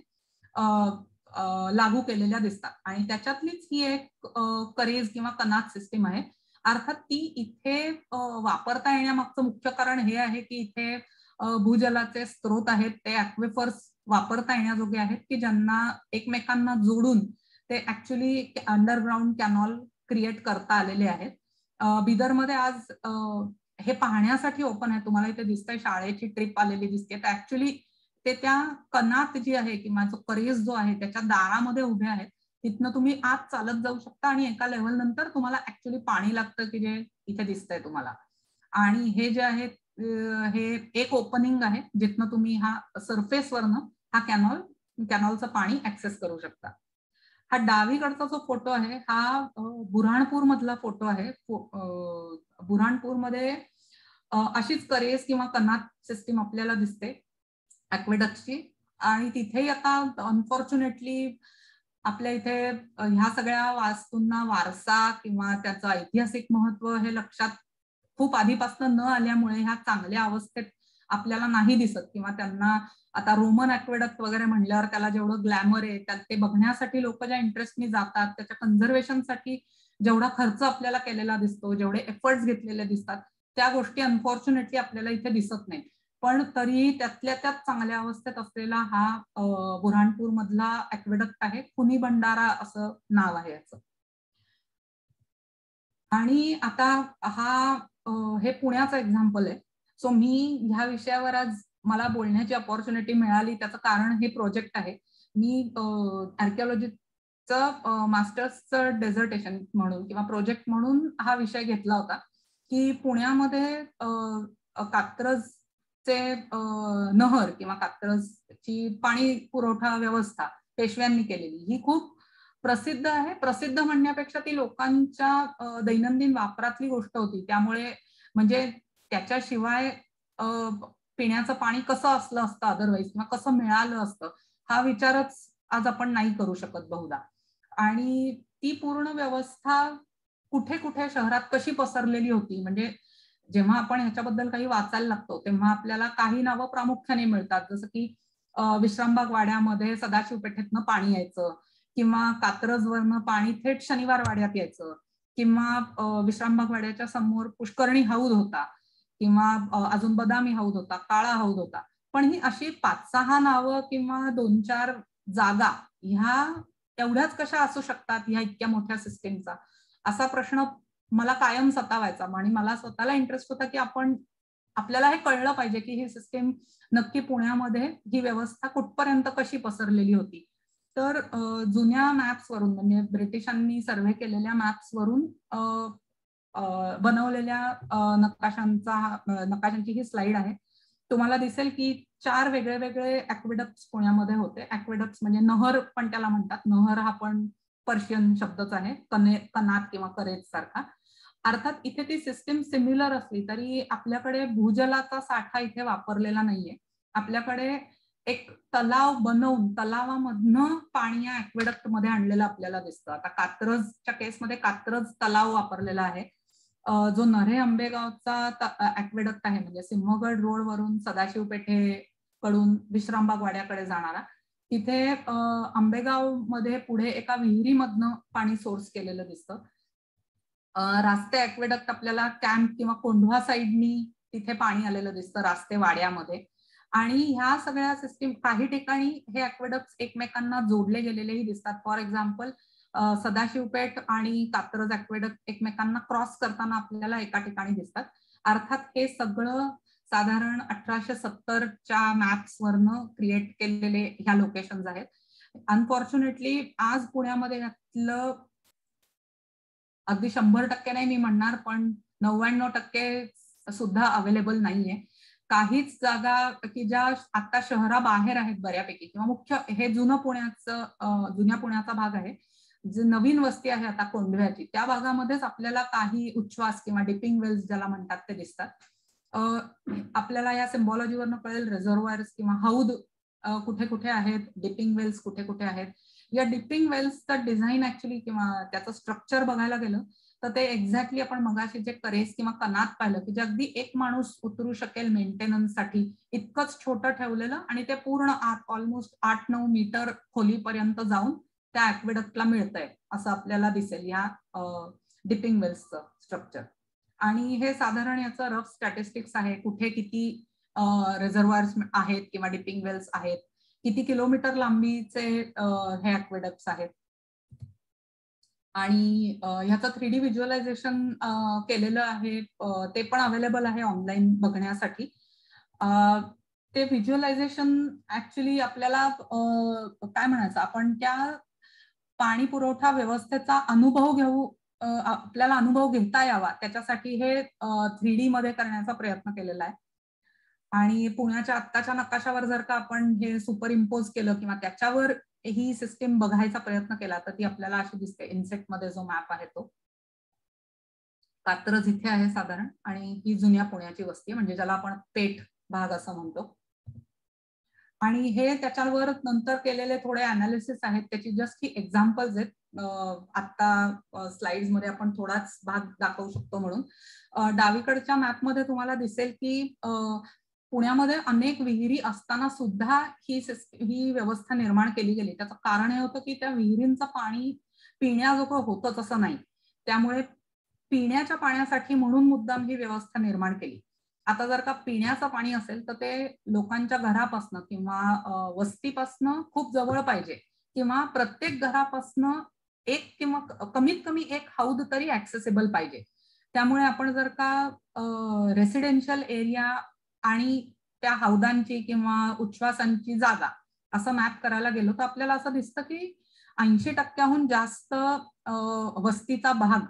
लागू केलेल्या दिसतात. आणि त्याच्यातलीच ही एक करेज किंवा कनात सिस्टीम आहे. अर्थात ती इथे वापरता येण्यामागचं मुख्य कारण हे आहे की इथे भूजलाचे स्रोत आहेत, ते ऍक्विफर्स वापरता येण्याजोगे आहेत की ज्यांना एकमेकांना जोडून ते ऍक्च्युली अंडरग्राउंड कॅनॉल क्रिएट करता आलेले आहेत. बिदरमध्ये आज हे पाहण्यासाठी ओपन आहे. तुम्हाला इथे दिसतंय शाळेची ट्रिप आलेली दिसते. तर ऍक्च्युली ते त्या कनात जी आहे किंवा जो करेज जो आहे त्याच्या दारामध्ये उभे आहेत. तिथनं तुम्ही आत चालत जाऊ शकता आणि एका लेव्हल नंतर तुम्हाला ऍक्च्युली पाणी लागतं की जे इथे दिसतंय तुम्हाला. आणि हे जे आहे हे एक ओपनिंग आहे जिथनं तुम्ही हा सरफेसवरनं हा कॅनॉल कॅनॉलचं पाणी ऍक्सेस करू शकता. हा डावीकडचा जो फोटो आहे हा बुऱ्हाणपूर मधला फोटो आहे. बुऱ्हाणपूर मध्ये अशीच करेस किंवा कनात सिस्टीम आपल्याला दिसते ऍक्विडक्टची. आणि तिथेही आता अनफॉर्च्युनेटली आपल्या इथे ह्या सगळ्या वास्तूंना वारसा किंवा त्याचं ऐतिहासिक महत्व हे लक्षात खूप आधीपासून न आल्यामुळे ह्या चांगल्या अवस्थेत आपल्याला नाही दिसत किंवा त्यांना आता रोमन ऍक्वेडक्ट वगैरे म्हणल्यावर त्याला जेवढं ग्लॅमर आहे त्यात ते बघण्यासाठी लोक ज्या इंटरेस्टनी जातात, त्याच्या कन्झर्वेशनसाठी जेवढा खर्च आपल्याला केलेला दिसतो, जेवढे एफर्ट्स घेतलेले दिसतात, त्या गोष्टी अनफॉर्च्युनेटली आपल्याला इथे दिसत नाही, पण तरीही त्यातल्या त्यात चांगल्या अवस्थेत असलेला हा बुऱ्हाणपूर मधला ॲक्वेडक्ट आहे. खुनी बंडारा असं नाव आहे याचं. आणि आता हा हे पुण्याचं एक्झाम्पल आहे. सो मी ह्या विषयावर आज मला बोलण्याची अपॉर्च्युनिटी मिळाली, त्याचं कारण हे प्रोजेक्ट आहे. मी आर्किओलॉजीचं मास्टर्सचं डेझर्टेशन म्हणून किंवा प्रोजेक्ट म्हणून हा विषय घेतला होता की पुण्यामध्ये कात्रजचे नहर किंवा कात्रजची पाणी पुरवठा व्यवस्था पेशव्यांनी केलेली ही खूप प्रसिद्ध आहे. प्रसिद्ध म्हणण्यापेक्षा ती लोकांच्या दैनंदिन वापरातली गोष्ट होती. त्यामुळे म्हणजे त्याच्याशिवाय पिण्याचं पाणी कसं असलं असतं अदरवाईज किंवा कसं मिळालं असतं हा विचारच आज आपण नाही करू शकत बहुधा. आणि ती पूर्ण व्यवस्था कुठे कुठे शहरात कशी पसरलेली होती, म्हणजे जेव्हा आपण ह्याच्याबद्दल काही वाचायला लागतो तेव्हा आपल्याला काही नावं प्रामुख्याने मिळतात, जसं की विश्रामबाग वाड्यामध्ये सदाशिव पेठेतनं पाणी यायचं, किंवा कात्रजवरनं पाणी थेट शनिवार वाड्यात यायचं, किंवा विश्रामबाग वाड्याच्या समोर पुष्करणी हौद होता, किंवा अजून बदामी हौद होता, काळा हौद होता. पण ही अशी पाच सहा नावं किंवा दोन चार जागा ह्या एवढ्याच कशा असू शकतात ह्या इतक्या मोठ्या सिस्टीमचा, असा प्रश्न मला कायम सतावायचा. आणि मला स्वतःला इंटरेस्ट होता की आपण आपल्याला हे कळलं पाहिजे की ही सिस्टीम नक्की पुण्यामध्ये ही व्यवस्था कुठपर्यंत कशी पसरलेली होती. तर जुन्या मॅप्स वरून म्हणजे ब्रिटिशांनी सर्व्हे केलेल्या मॅप्स वरून बनवलेल्या नकाशांचा नकाशांची ही स्लाइड आहे. तुम्हाला दिसेल की चार वेगळे वेगळे ॲक्वेडक्ट्स पुण्यामध्ये होते. ॲक्वेडक्ट्स म्हणजे नहर पण त्याला म्हणतात. नहर हा पण पर्शियन शब्दच आहे, कने कनात किंवा करेज सारखा. अर्थात इथे ती सिस्टीम सिमिलर असली तरी आपल्याकडे भूजलाचा साठा इथे वापरलेला नाहीये. आपल्याकडे एक तलाव बनवून तलावामधनं पाणी या ॲक्वेडक्ट मध्ये आणलेलं आपल्याला दिसतं. आता कात्रजच्या केसमध्ये कात्रज तलाव वापरलेला आहे. जो नऱ्हे आंबेगावचा ॲक्वेडक्ट आहे म्हणजे सिंहगड रोड वरून सदाशिव पेठेकडून विश्रामबाग वाड्याकडे जाणारा, तिथे आंबेगाव मध्ये पुढे एका विहिरीमधनं पाणी सोर्स केलेलं दिसतं. रास्ते ॲक्वेडक्ट आपल्याला कॅम्प किंवा कोंढवा साईडनी तिथे पाणी आलेलं दिसतं रास्ते वाड्यामध्ये. आणि ह्या सगळ्या सिस्टीम काही ठिकाणी हे ॲक्वेडक्ट्स एकमेकांना जोडले गेलेलेही दिसतात. फॉर एक्झाम्पल सदाशिवपेठ आणि कात्रज ॲक्वेडक्ट एकमेकांना क्रॉस करताना आपल्याला एका ठिकाणी दिसतात. अर्थात हे सगळं साधारण अठराशे सत्तरच्या मॅप्स वरनं क्रिएट केलेले ह्या लोकेशन्स आहेत. अनफॉर्च्युनेटली आज पुण्यामध्ये यातलं अगदी शंभर टक्के नाही मी म्हणणार, पण नव्याण्णव टक्के सुद्धा अवेलेबल नाहीये. काहीच जागा की ज्या आता शहराबाहेर आहेत बऱ्यापैकी, किंवा मुख्य हे जुनं पुण्याचं जुन्या पुण्याचा भाग आहे, जे नवीन वस्ती आहे आता कोंढव्याची, त्या भागामध्येच आपल्याला काही उच्छ्वास किंवा डिपिंग वेल्स ज्याला म्हणतात ते दिसतात. आपल्याला या सिम्बॉलॉजीवरनं कळेल रिझर्व्हायर्स किंवा हौद कुठे कुठे आहेत, डिपिंग वेल्स कुठे कुठे आहेत. या डिपिंग वेल्सचं डिझाईन ऍक्च्युली किंवा त्याचं स्ट्रक्चर बघायला गेलं तर ते एक्झॅक्टली आपण मगाशी जे करेस किंवा कनात पाहिलं की जे अगदी एक माणूस उतरू शकेल मेंटेनन्ससाठी इतकंच छोटं ठेवलेलं, आणि ते पूर्ण आत ऑलमोस्ट आठ नऊ मीटर खोलीपर्यंत जाऊन त्या ॲक्वेडक्टला मिळतंय असं आपल्याला दिसेल या डिपिंग वेल्सचं स्ट्रक्चर. आणि हे साधारण याचं रफ स्टॅटिस्टिक्स आहे, कुठे किती रिझर्व्हायर्स आहेत किंवा डिपिंग वेल्स आहेत, किती किलोमीटर लांबीचे हे ॲक्वेडक्ट्स आहेत. आणि ह्याचं थ्री डी व्हिज्युअलायझेशन केलेलं आहे, ते पण अवेलेबल आहे ऑनलाईन बघण्यासाठी. ते व्हिज्युअलायझेशन ऍक्च्युली आपल्याला काय म्हणायचं, आपण त्या पाणी पुरवठा व्यवस्थेचा अनुभव घेऊ आपल्याला अनुभव घेता यावा त्याच्यासाठी हे थ्री डी मध्ये करण्याचा प्रयत्न केलेला आहे. आणि पुण्याच्या आत्ताच्या नकाशावर जर का आपण हे सुपर इम्पोज केलं किंवा त्याच्यावर ही सिस्टीम बघायचा प्रयत्न केला तर ती आपल्याला अशी दिसते. इन्सेट मध्ये जो मॅप आहे तो कात्रज इथे आहे साधारण, आणि ही जुन्या पुण्याची वस्ती म्हणजे ज्याला आपण पेठ भाग असं म्हणतो. आणि हे त्याच्यावर नंतर केलेले थोडे अनालिसिस आहेत, त्याची जस्ट ही एक्झाम्पल्स आहेत. आता स्लाइड्स मध्ये आपण थोडाच भाग दाखवू शकतो म्हणून. डावीकडच्या मॅपमध्ये तुम्हाला दिसेल की पुण्यामध्ये अनेक विहिरी असताना सुद्धा ही ही व्यवस्था निर्माण केली गेली. त्याचं कारण हे होतं की त्या विहिरींचं पाणी पिण्याजोगं होतंच असं नाही, त्यामुळे पिण्याच्या पाण्यासाठी म्हणून मुद्दाम ही व्यवस्था निर्माण केली. आता जर का पिण्याचं पाणी असेल तर ते लोकांच्या घरापासनं किंवा वस्तीपासनं खूप जवळ पाहिजे, किंवा प्रत्येक घरापासनं एक किंवा कमीत कमी एक हौद तरी ऍक्सेसिबल पाहिजे. त्यामुळे आपण जर का रेसिडेन्शियल एरिया आणि त्या हौदांची किंवा उच्छ्वासांची जागा असं मॅप करायला गेलो तर आपल्याला असं दिसतं की ऐंशी टक्क्याहून जास्त वस्तीचा भाग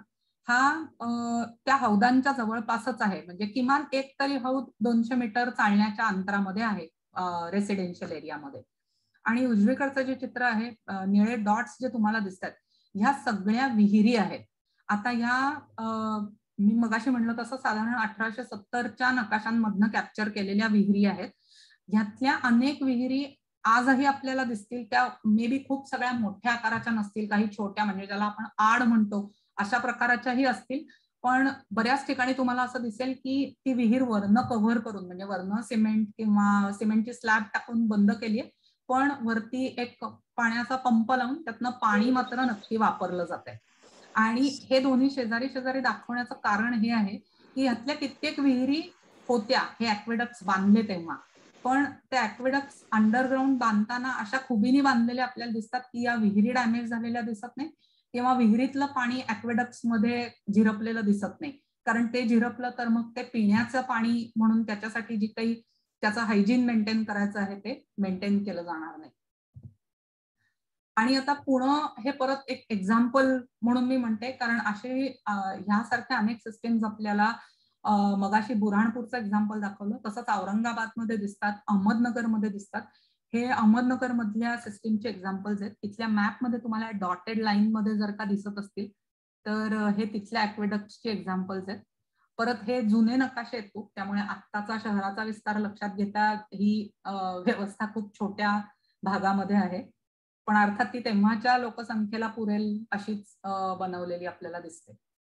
हा त्या हौदांच्या जवळपासच आहे. म्हणजे किमान एक तरी हौद दोनशे मीटर चालण्याच्या अंतरामध्ये आहे रेसिडेन्शियल एरियामध्ये. आणि उजवीकडचं जे चित्र आहे, निळे डॉट्स जे तुम्हाला दिसतात, ह्या सगळ्या विहिरी आहेत. आता ह्या मी मगाशी म्हणलं तसं साधारण अठराशे सत्तरच्या नकाशांमधनं कॅप्चर केलेल्या विहिरी आहेत. ह्यातल्या अनेक विहिरी आजही आपल्याला दिसतील. त्या मे बी खूप सगळ्या मोठ्या आकाराच्या नसतील, काही छोट्या म्हणजे ज्याला आपण आड म्हणतो अशा प्रकाराच्याही असतील. पण बऱ्याच ठिकाणी तुम्हाला असं दिसेल की ती विहीर वरनं कव्हर करून, म्हणजे वरनं सिमेंट किंवा सिमेंटची स्लॅब टाकून बंद केली आहे, पण वरती एक पाण्याचा पंप लावून त्यातनं पाणी मात्र नक्की वापरलं जात आहे. आणि हे दोन्ही शेजारी शेजारी दाखवण्याचं कारण हे आहे की यातल्या कित्येक विहिरी होत्या हे ऍक्वेडक्ट्स बांधले तेव्हा, पण ते ऍक्वेडक्ट्स अंडरग्राऊंड बांधताना अशा खुबीनी बांधलेले आपल्याला दिसतात की या विहिरी डॅमेज झालेल्या दिसत नाही किंवा विहिरीतलं पाणी ऍक्वेडक्ट्स मध्ये झिरपलेलं दिसत नाही. कारण ते झिरपलं तर मग ते पिण्याचं पाणी म्हणून त्याच्यासाठी जी काही त्याचं हायजीन मेंटेन करायचं आहे ते मेंटेन केलं जाणार नाही. आणि आता पुणे हे परत एक एक्झाम्पल म्हणून मी म्हणते, कारण असे ह्यासारख्या अनेक सिस्टीम्स आपल्याला मगाशी बुऱ्हाणपूरचं एक्झाम्पल दाखवलं, तसंच औरंगाबादमध्ये दिसतात, अहमदनगरमध्ये दिसतात. हे अहमदनगर मधल्या सिस्टीमचे एक्झाम्पल्स आहेत. इथल्या मॅपमध्ये तुम्हाला डॉटेड लाईन मध्ये जर का दिसत असतील तर हे तिथल्या ऍक्वेडक्टचे एक्झाम्पल्स आहेत. परत हे जुने नकाशे आहेत खूप, त्यामुळे आत्ताचा शहराचा विस्तार लक्षात घेता ही व्यवस्था खूप छोट्या भागामध्ये आहे, पण अर्थात ती तेव्हाच्या लोकसंख्येला पुरेल अशीच बनवलेली आपल्याला दिसते.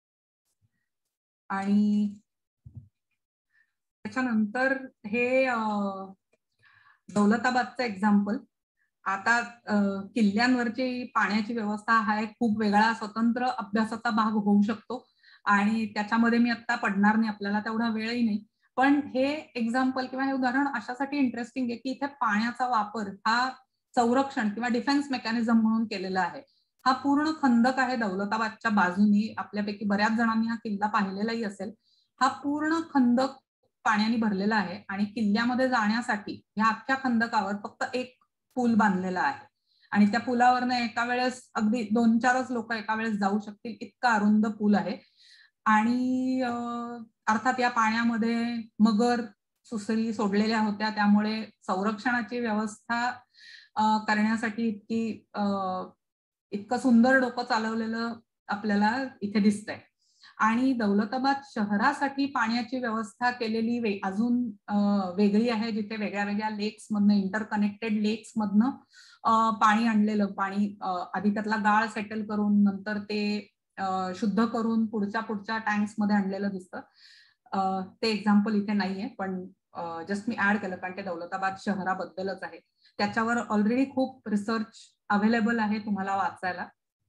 आणि त्याच्यानंतर हे दौलताबादचं एक्झाम्पल. आता किल्ल्यांवरची पाण्याची व्यवस्था हा एक खूप वेगळा स्वतंत्र अभ्यासाचा भाग होऊ शकतो आणि त्याच्यामध्ये मी आता पडणार नाही, आपल्याला तेवढा वेळही नाही. पण हे एक्झाम्पल किंवा हे उदाहरण अशासाठी इंटरेस्टिंग आहे की इथे पाण्याचा वापर हा संरक्षण किंवा डिफेन्स मेकॅनिझम म्हणून केलेला आहे. हा पूर्ण खंदक आहे दौलताबादच्या बाजूनी. आपल्यापैकी बऱ्याच जणांनी हा किल्ला पाहिलेलाही असेल. हा पूर्ण खंदक पाण्याने भरलेला आहे आणि किल्ल्यामध्ये जाण्यासाठी ह्या अख्ख्या खंदकावर फक्त एक पूल बांधलेला आहे आणि त्या पुलावरनं एका वेळेस अगदी दोन चारच लोक एका वेळेस जाऊ शकतील इतका अरुंद पूल आहे. आणि अर्थात या पाण्यामध्ये मगर, सुसरी सोडलेल्या होत्या, त्यामुळे संरक्षणाची व्यवस्था करण्यासाठी इतकी इतकं सुंदर डोकं चालवलेलं आपल्याला इथे दिसतंय. आणि दौलताबाद शहरासाठी पाण्याची व्यवस्था केलेली वे अजून वेगळी आहे, जिथे वेगळ्या वेगळ्या लेक्स मधनं, इंटरकनेक्टेड लेक्स मधनं पाणी आणलेलं, पाणी आधी त्यातला गाळ सेटल करून नंतर ते शुद्ध करून पुढच्या पुढच्या टँक्स मध्ये आणलेलं दिसतं. ते एक्झाम्पल इथे नाहीये, पण जस्ट मी ऍड केलं कारण ते दौलताबाद शहराबद्दलच आहे. त्याच्यावर ऑलरेडी खूप रिसर्च अवेलेबल आहे तुम्हाला वाचायला.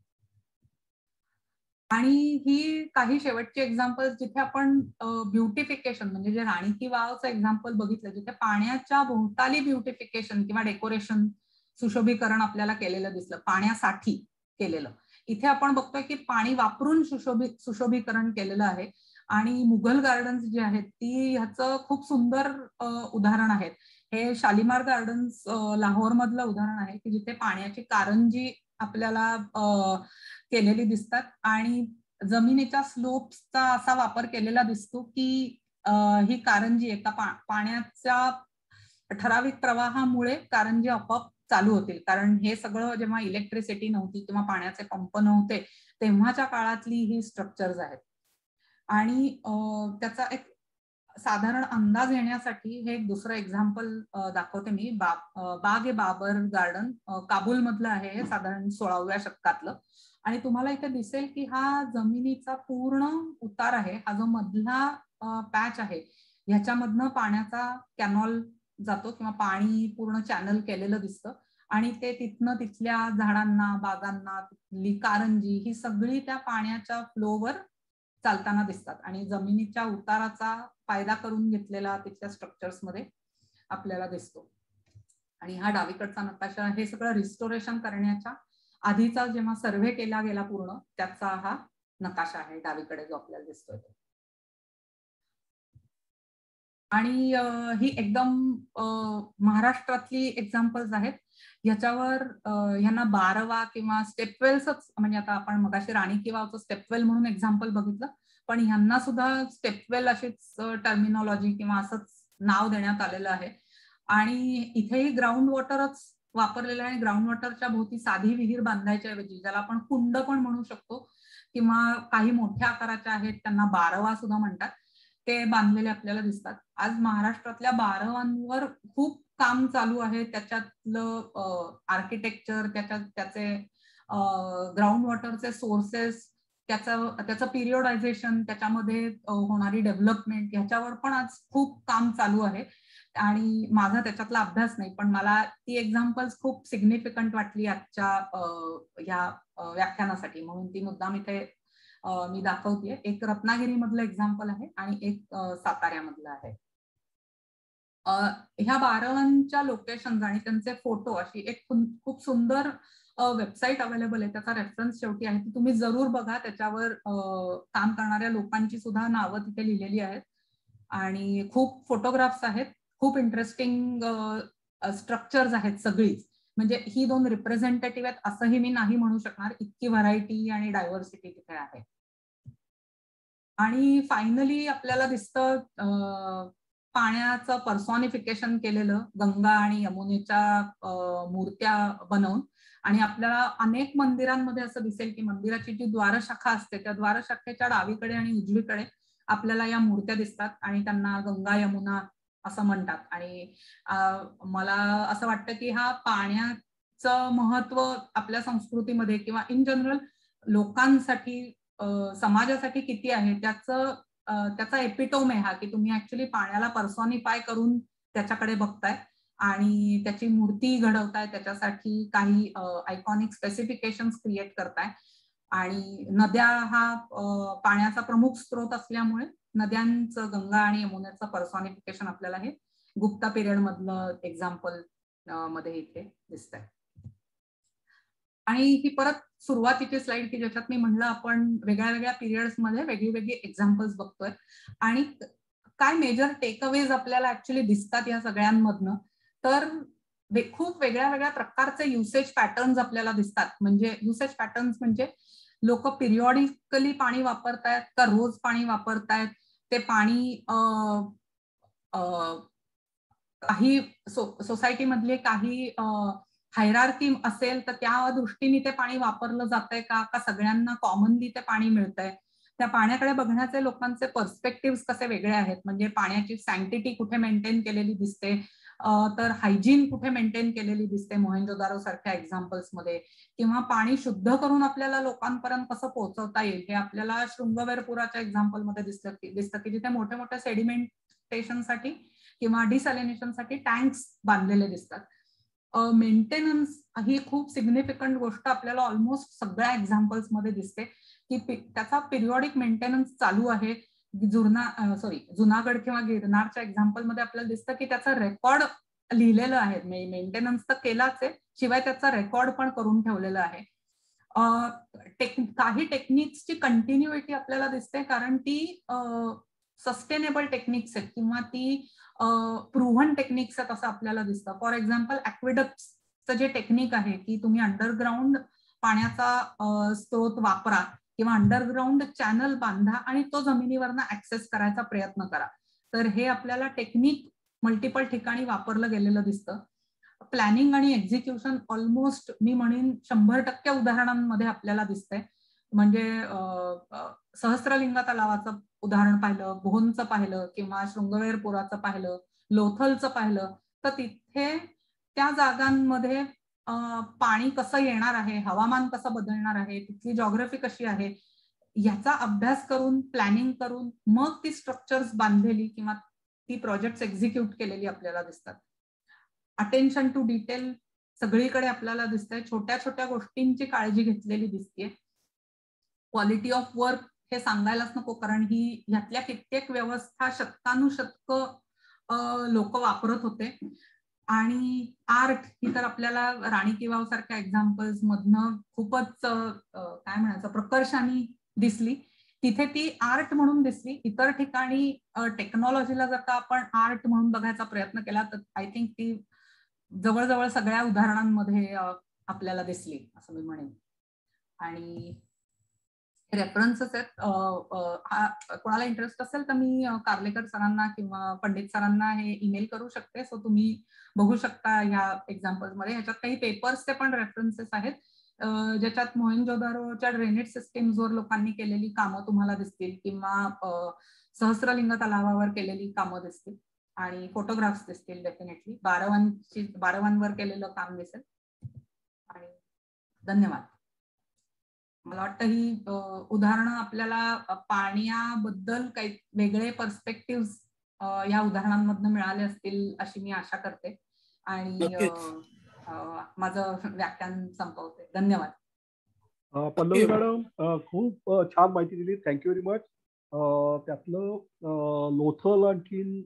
आणि ही काही शेवटची एक्झाम्पल जिथे आपण ब्युटिफिकेशन म्हणजे जे राणी की वावचं एक्झाम्पल बघितलं, जिथे पाण्याच्या भोवताली ब्युटिफिकेशन किंवा डेकोरेशन, सुशोभीकरण आपल्याला केलेलं दिसलं, पाण्यासाठी केलेलं. इथे आपण बघतोय की पाणी वापरून सुशोभी सुशोभीकरण केलेलं आहे. आणि मुघल गार्डन्स जे आहेत ती ह्याचं खूप सुंदर उदाहरण आहेत. हे शालिमार गार्डन्स लाहोर मधलं उदाहरण आहे की जिथे पाण्याची कारंजी आपल्याला केलेली दिसतात आणि जमिनीच्या स्लोप्सचा असा वापर केलेला दिसतो की ही कारंजी एका पा पाण्याच्या ठराविक प्रवाहामुळे कारंजी आपोआप चालू होतील. कारण हे सगळं जेव्हा इलेक्ट्रिसिटी नव्हती किंवा पाण्याचे पंप नव्हते तेव्हाच्या काळातली ही स्ट्रक्चर्स आहेत. आणि त्याचा एक साधारण अंदाज येण्यासाठी हे एक दुसरं एक्झाम्पल दाखवते मी. बा बाग ए बाबर गार्डन काबूल मधलं आहे हे, साधारण सोळाव्या शतकातलं. आणि तुम्हाला इथे दिसेल की हा जमिनीचा पूर्ण उतार आहे. हा जो मधला पॅच आहे ह्याच्यामधनं पाण्याचा कॅनॉल जातो किंवा पाणी पूर्ण चॅनल केलेलं दिसतं आणि ते तिथनं तिथल्या झाडांना, बागांना, तिथली कारंजी ही सगळी त्या पाण्याच्या फ्लोवर चालताना दिसतात आणि जमिनीच्या उताराचा फायदा करून घेतलेला तिथल्या स्ट्रक्चर्स मध्ये आपल्याला दिसतो. आणि हा डावीकडचा नकाशा हे सगळं रिस्टोरेशन करण्याच्या आधीचा जेव्हा सर्व्हे केला गेला पूर्ण त्याचा हा नकाशा आहे डावीकडे जो आपल्याला दिसतोय तो. आणि ही एकदम महाराष्ट्रातली एक्झाम्पल्स आहेत. याच्यावर ह्यांना बारवा किंवा स्टेपवेल्सच, म्हणजे आता आपण मगाशी राणी की वावचं स्टेपवेल म्हणून एक्झाम्पल बघितलं, पण ह्यांना सुद्धा स्टेपवेल अशीच टर्मिनॉलॉजी किंवा असंच नाव देण्यात आलेलं आहे. आणि इथेही ग्राउंड वॉटरच वापरलेलं आहे. ग्राउंड वॉटरच्या भोवती साधी विहीर बांधायच्या ऐवजी ज्याला आपण कुंड पण म्हणू शकतो किंवा काही मोठ्या आकाराच्या आहेत त्यांना बारवा सुद्धा म्हणतात, ते बांधलेले आपल्याला दिसतात. आज महाराष्ट्रातल्या बारवांवर खूप काम चालू आहे. त्याच्यातलं आर्किटेक्चर, त्याच्यात त्याचे ग्राउंड वॉटरचे सोर्सेस, त्याचं त्याचं पिरियडायझेशन, त्याच्यामध्ये होणारी डेव्हलपमेंट, ह्याच्यावर पण आज खूप काम चालू आहे. आणि माझा त्याच्यातला अभ्यास नाही, पण मला ती एक्झाम्पल्स खूप सिग्निफिकंट वाटली आजच्या ह्या व्याख्यानासाठी, म्हणून ती मुद्दाम इथे मी दाखवतेय. एक रत्नागिरी मधलं एक्झाम्पल आहे आणि एक साताऱ्यामधलं आहे. ह्या बारवांच्या लोकेशन आणि त्यांचे फोटो अशी एक खूप सुंदर वेबसाईट अवेलेबल आहे, त्याचा रेफरन्स शेवटी आहे, ती तुम्ही जरूर बघा. त्याच्यावर काम करणाऱ्या लोकांची सुद्धा नावं तिथे लिहिलेली आहेत आणि खूप फोटोग्राफ्स आहेत. खूप इंटरेस्टिंग स्ट्रक्चर्स आहेत सगळीच. म्हणजे ही दोन रिप्रेझेंटेटिव्ह आहेत असंही मी नाही म्हणू शकणार, इतकी व्हरायटी आणि डायव्हर्सिटी तिथे आहे. आणि फायनली आपल्याला दिसतं पाण्याचं पर्सॉनिफिकेशन केलेलं गंगा आणि यमुनेच्या मूर्त्या बनवून. आणि आपल्याला अनेक मंदिरांमध्ये असं दिसेल की मंदिराची जी द्वारशाखा असते त्या द्वारशाखेच्या डावीकडे आणि उजवीकडे आपल्याला या मूर्त्या दिसतात आणि त्यांना गंगा यमुना असं म्हणतात. आणि मला असं वाटतं की हा पाण्याचं महत्व आपल्या संस्कृतीमध्ये किंवा इन जनरल लोकांसाठी, समाजासाठी किती आहे त्याचं त्याचा एपिटोम आहे हा, की तुम्ही ऍक्च्युली पाण्याला पर्सॉनिफाय करून त्याच्याकडे बघताय आणि त्याची मूर्ती घडवताय, त्याच्यासाठी काही आयकॉनिक स्पेसिफिकेशन्स क्रिएट करताय. आणि नद्या हा पाण्याचा प्रमुख स्रोत असल्यामुळे नद्यांचं, गंगा आणि यमुनेचं पर्सॉनिफिकेशन आपल्याला हे गुप्ता पिरियड मधलं एक्झाम्पल मध्ये इथे दिसतंय. आणि ही परत सुरुवातीची स्लाइड की ज्याच्यात मी म्हणलं आपण वेगळ्या वेगळ्या पिरियड्स मध्ये वेगळी वेगळी एक्झाम्पल्स बघतोय आणि काय मेजर टेकअवेज आपल्याला ऍक्च्युली दिसतात या सगळ्यांमधनं. तर खूप वेगळ्या वेगळ्या प्रकारचे युसेज पॅटर्न्स आपल्याला दिसतात. म्हणजे युसेज पॅटर्न्स म्हणजे लोक पिरियॉडिकली पाणी वापरतायत का रोज पाणी वापरतायत, ते पाणी काही सोसायटी मधले काही हायरार्की असेल तर त्या दृष्टीने ते पाणी वापरलं जातंय का का सगळ्यांना कॉमनली ते पाणी मिळतंय. त्या पाण्याकडे बघण्याचे लोकांचे पर्स्पेक्टिव्ह कसे वेगळे आहेत. म्हणजे पाण्याची सँक्टिटी कुठे मेंटेन केलेली दिसते, तर हायजीन कुठे मेंटेन केलेली दिसते मोहेंजोदारो सारख्या एक्झाम्पल्स मध्ये, किंवा पाणी शुद्ध करून आपल्याला लोकांपर्यंत कसं पोहोचवता येईल हे आपल्याला शृंगवेरपुराच्या एक्झाम्पल मध्ये दिसतं दिसतं की जिथे मोठ्या मोठ्या सेडिमेंटेशनसाठी किंवा डिसॅलिनेशनसाठी टँक्स बांधलेले दिसतात. मेंटेनन्स ही खूप सिग्निफिकंट गोष्ट आपल्याला ऑलमोस्ट सगळ्या एक्झाम्पल्स मध्ये दिसते की त्याचा पिरियॉडिक मेंटेनन्स चालू आहे. जुना सॉरी जुनागड किंवा गिरनारच्या एक्झाम्पल मध्ये आपल्याला दिसतं की त्याचा रेकॉर्ड लिहिलेलं आहे. मेंटेनन्स तर केलाच आहे, शिवाय त्याचा रेकॉर्ड पण करून ठेवलेला आहे. काही टेक्निक्सची कंटिन्युइटी आपल्याला दिसते कारण ती सस्टेनेबल टेक्निक्स आहेत किंवा ती प्रूव्हन टेक्निक्स आहेत असं आपल्याला दिसतं. फॉर एक्झाम्पल ऍक्विडक्टचं जे टेक्निक आहे की तुम्ही अंडरग्राऊंड पाण्याचा स्त्रोत वापरा किंवा अंडरग्राऊंड चॅनल बांधा आणि तो जमिनीवरनं ऍक्सेस करायचा प्रयत्न करा, तर हे आपल्याला टेक्निक मल्टिपल ठिकाणी वापरलं गेलेलं दिसतं. प्लॅनिंग आणि एक्झिक्युशन ऑलमोस्ट मी म्हणेन शंभर टक्के उदाहरणांमध्ये आपल्याला दिसतंय. म्हणजे सहस्रलिंगा तलावाचं उदाहरण पाहिलं, भोनचं पाहिलं किंवा शृंगवेरपुराचं पाहिलं, लोथलचं पाहिलं, तर तिथे त्या जागांमध्ये पाणी कसं येणार आहे, हवामान कसं बदलणार आहे, तिथली जॉग्राफी कशी आहे याचा अभ्यास करून प्लॅनिंग करून मग ती स्ट्रक्चर्स बांधलेली किंवा ती प्रोजेक्ट्स एक्झिक्यूट केलेली आपल्याला दिसतात. अटेन्शन टू डिटेल सगळीकडे आपल्याला दिसतंय. छोट्या छोट्या गोष्टींची काळजी घेतलेली दिसते. क्वालिटी ऑफ वर्क हे सांगायलाच नको, कारण ही ह्यातल्या कित्येक व्यवस्था शतकानुशतक लोक वापरत होते. आणि आर्ट ही तर आपल्याला राणी की वाव सारख्या एक्झाम्पल्स मधनं खूपच काय म्हणायचं प्रकर्षाने दिसली. तिथे ती आर्ट म्हणून दिसली. इतर ठिकाणी टेक्नॉलॉजीला जर का आपण आर्ट म्हणून बघायचा प्रयत्न केला तर आय थिंक ती जवळजवळ सगळ्या उदाहरणांमध्ये आपल्याला दिसली असं मी म्हणेन. आणि रेफरन्सेस आहेत, कोणाला इंटरेस्ट असेल तर मी कार्लेकर सरांना किंवा पंडित सरांना हे ईमेल करू शकते. सो तुम्ही बघू शकता ह्या एक्झाम्पल्स मध्ये. ह्याच्यात काही पेपर्सचे पण रेफरन्सेस आहेत ज्याच्यात मोहेंजोदारोच्या ड्रेनेज सिस्टीम्सवर लोकांनी केलेली कामं तुम्हाला दिसतील, किंवा सहस्रलिंग तलावावर केलेली कामं दिसतील, आणि फोटोग्राफ्स दिसतील डेफिनेटली. बारवांची बारवांवर केलेलं काम दिसेल. आणि धन्यवाद. मला वाटतं ही उदाहरणं आपल्याला पाण्याबद्दल काही वेगळे पर्स्पेक्टिव्ह या उदाहरणांमधून मिळाले असतील अशी मी आशा करते. आणि माझं व्याख्यान संपवते. धन्यवाद. पल्लवी मॅडम खूप छान माहिती दिली. Thank you very much. त्यातलं लोथल आणखीन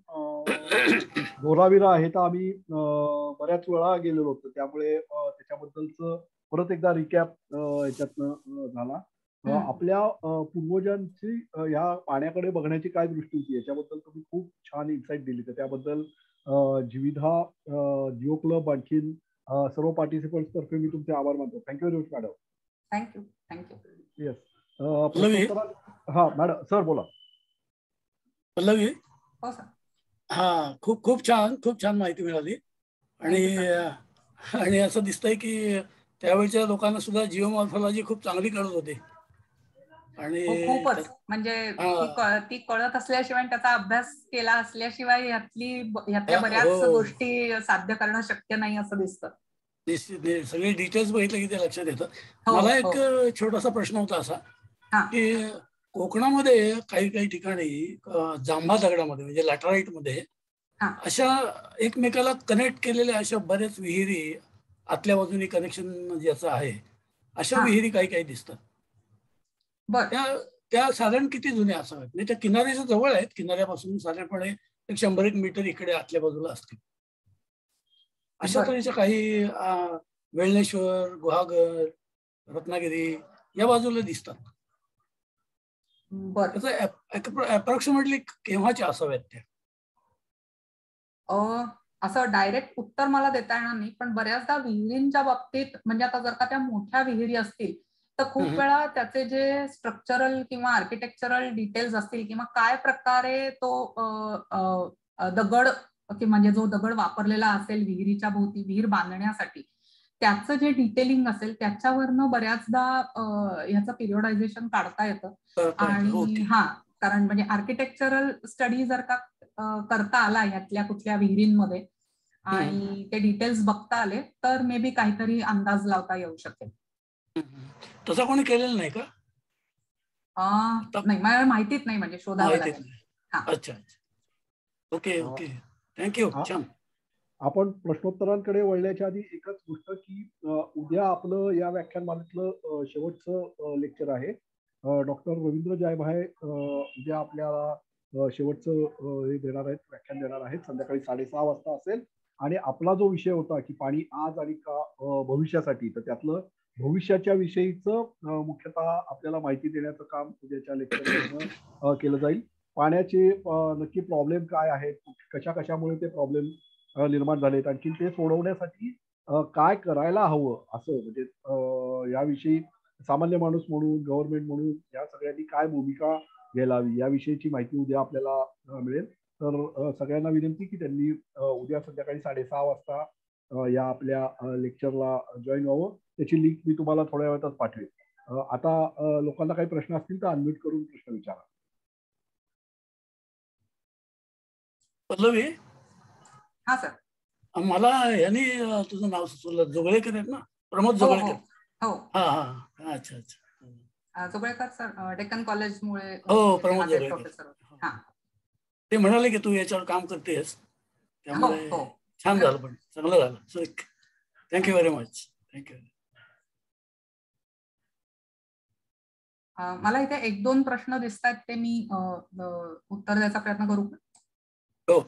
धोराविरा आहे तर आम्ही बऱ्याच वेळा गेलेलो होतो, त्यामुळे त्याच्याबद्दलचं परत एकदा रिकॅप याच्यातनं झाला. आपल्या पूर्वजांची या पाण्याकडे बघण्याची काय दृष्टी होती याच्याबद्दल तुम्ही खूप छान इन्साइट दिली. तर त्याबद्दल जीविधा, जिओ क्लब आणखीन सर्व पार्टिसिपंट्स तर्फे मी तुमचे आभार मानतो. Thank you very much madam. Thank you. Thank you. Yes. हा मॅडम, सर बोला. पल्लवी. हो सर. हा, खूप खूप छान खूप छान माहिती मिळाली. आणि आणि असं दिसतंय की त्यावेळच्या लोकांना सुद्धा जिओमॉर्फॉलॉजी खूप चांगली कळत होती. आणि खूपच म्हणजे ती कळत असल्याशिवाय, त्याचा अभ्यास केला असल्याशिवाय यातली यातल्या बऱ्याच गोष्टी साध्य करणं शक्य नाही असं दिसतं. सगळे डिटेल्स बघितले की ते लक्षात येतं. मला एक छोटासा प्रश्न होता असा की कोकणामध्ये काही काही ठिकाणी जांभा दगडामध्ये म्हणजे लॅटराईट मध्ये अशा एकमेकाला कनेक्ट केलेल्या अशा बऱ्याच विहिरी, आतल्या बाजूने कनेक्शन ज्याचं आहे अशा विहिरी काही काही दिसतात. त्या त्या साधारण किती जुन्या असाव्यात? म्हणजे त्या किनाऱ्याच्या जवळ आहेत, किनाऱ्यापासून साधारणपणे एक शंभर एक मीटर इकडे आतल्या बाजूला असतील. अशा तऱ्हेच्या काही वेळणेश्वर, गुहागर, रत्नागिरी या बाजूला दिसतात. अप्रॉक्सिमेटली केव्हाच्या असाव्यात त्या? असं डायरेक्ट उत्तर मला देता येणार नाही, पण बऱ्याचदा विहिरींच्या बाबतीत म्हणजे आता जर का त्या मोठ्या विहिरी असतील तर खूप वेळा त्याचे जे स्ट्रक्चरल किंवा आर्किटेक्चरल डिटेल्स असतील किंवा काय प्रकारे तो दगड म्हणजे जो दगड वापरलेला असेल विहिरीच्या भोवती विहीर बांधण्यासाठी त्याचं जे डिटेलिंग असेल त्याच्यावरनं बऱ्याचदा ह्याचं पिरियडायझेशन काढता येतं. आणि हा, कारण म्हणजे आर्किटेक्चरल स्टडी जर का करता आला ह्यातल्या कुठल्या विहिरींमध्ये आणि ते डिटेल्स बघता आले तर मे बी काहीतरी अंदाज लावता येऊ शकेल. तसं कोणी केलेलं नाही का? नाही, मला माहितीच नाही, म्हणजे शोधावं लागेल. अच्छा, ओके ओके, थँक्यू. छान. आपण प्रश्नोत्तरांकडे वळण्याच्या आधी एकच गोष्ट की उद्या आपलं या व्याख्यानमालेतलं शेवटचं लेक्चर आहे. डॉक्टर रवींद्र जायभाय उद्या आपल्याला शेवटचं हे देणार आहेत, व्याख्यान देणार आहेत. संध्याकाळी साडेसहा वाजता असेल. आणि आपला जो विषय होता की पाणी आज आणि का भविष्यासाठी, तर त्यातलं भविष्याच्या विषयीचं मुख्यतः आपल्याला माहिती देण्याचं काम उद्याच्या लेक्चरमधनं केलं जाईल. पाण्याचे नक्की प्रॉब्लेम काय आहेत, कशा कशामुळे ते प्रॉब्लेम निर्माण झालेत, आणखी ते सोडवण्यासाठी काय करायला हवं असं, म्हणजे याविषयी सामान्य माणूस म्हणून, गव्हर्नमेंट म्हणून या सगळ्यांनी काय भूमिका घ्यायला हवी याविषयीची माहिती उद्या आपल्याला मिळेल. तर सगळ्यांना विनंती की त्यांनी उद्या संध्याकाळी साडेसहा वाजता या आपल्या लेक्चरला जॉईन व्हावं. त्याची लिंक मी तुम्हाला थोड्या वेळातच पाठवेल. आता लोकांना काही प्रश्न असतील तर अनम्यूट करून प्रश्न विचारा. पल्लवी. हा सर. मला यांनी तुझं नाव सुचवलं, जोगळेकर आहेत ना, प्रमोद जोगळेकर. हो. हा हा, अच्छा अच्छा. जोगळेकर सर डेक्कन कॉलेज मुळे. हो, प्रमोद जोगळेकर. ते म्हणाले की तू याच्यावर काम करतेस, त्यामुळे छान झालं, पण चांगलं झालं. So thank you very much. Thank you. मला इथे एक दोन प्रश्न दिसत आहेत, ते मी उत्तर द्यायचा प्रयत्न करू. हो.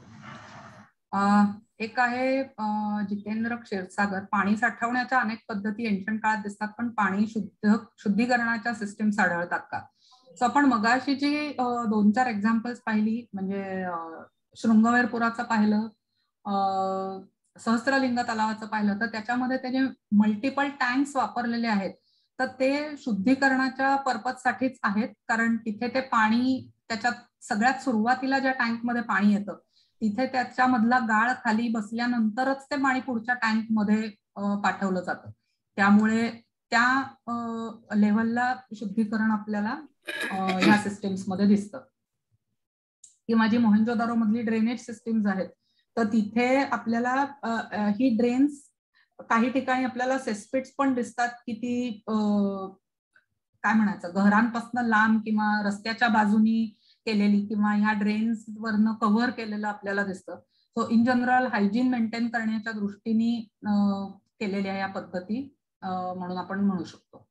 एक आहे जितेंद्र क्षीरसागर, पाणी साठवण्याच्या अनेक पद्धती एन्शंट काळात दिसतात, पण पाणी शुद्ध शुद्धीकरणाच्या सिस्टीम्स आढळतात का? सो आपण मगाशी जी दोन चार एक्झाम्पल्स पाहिली, म्हणजे शृंगवेरपुराचं पाहिलं, सहस्त्रलिंग तलावाचं पाहिलं, तर त्याच्यामध्ये त्याचे मल्टिपल टँक्स वापरलेले आहेत. तर ते शुद्धीकरणाच्या पर्पजसाठीच आहेत, कारण तिथे ते पाणी त्याच्यात सगळ्यात सुरुवातीला ज्या टँकमध्ये पाणी येतं तिथे त्याच्यामधला गाळ खाली बसल्यानंतरच ते पाणी पुढच्या टँकमध्ये पाठवलं जातं. त्यामुळे त्या लेव्हलला शुद्धीकरण आपल्याला ह्या सिस्टीम्स मध्ये दिसतं. किंवा जी मोहेंजोदारो मधली ड्रेनेज सिस्टीम्स आहेत, तर तिथे आपल्याला ही ड्रेन्स काही ठिकाणी आपल्याला सेस्पिट्स पण दिसतात की ती काय म्हणायचं घरांपासून लांब किंवा रस्त्याच्या बाजूनी केलेली किंवा ह्या ड्रेन्स वरनं कव्हर केलेलं आपल्याला दिसतं. So in general hygiene maintain करण्याच्या दृष्टीने केलेल्या या पद्धती म्हणून आपण म्हणू शकतो.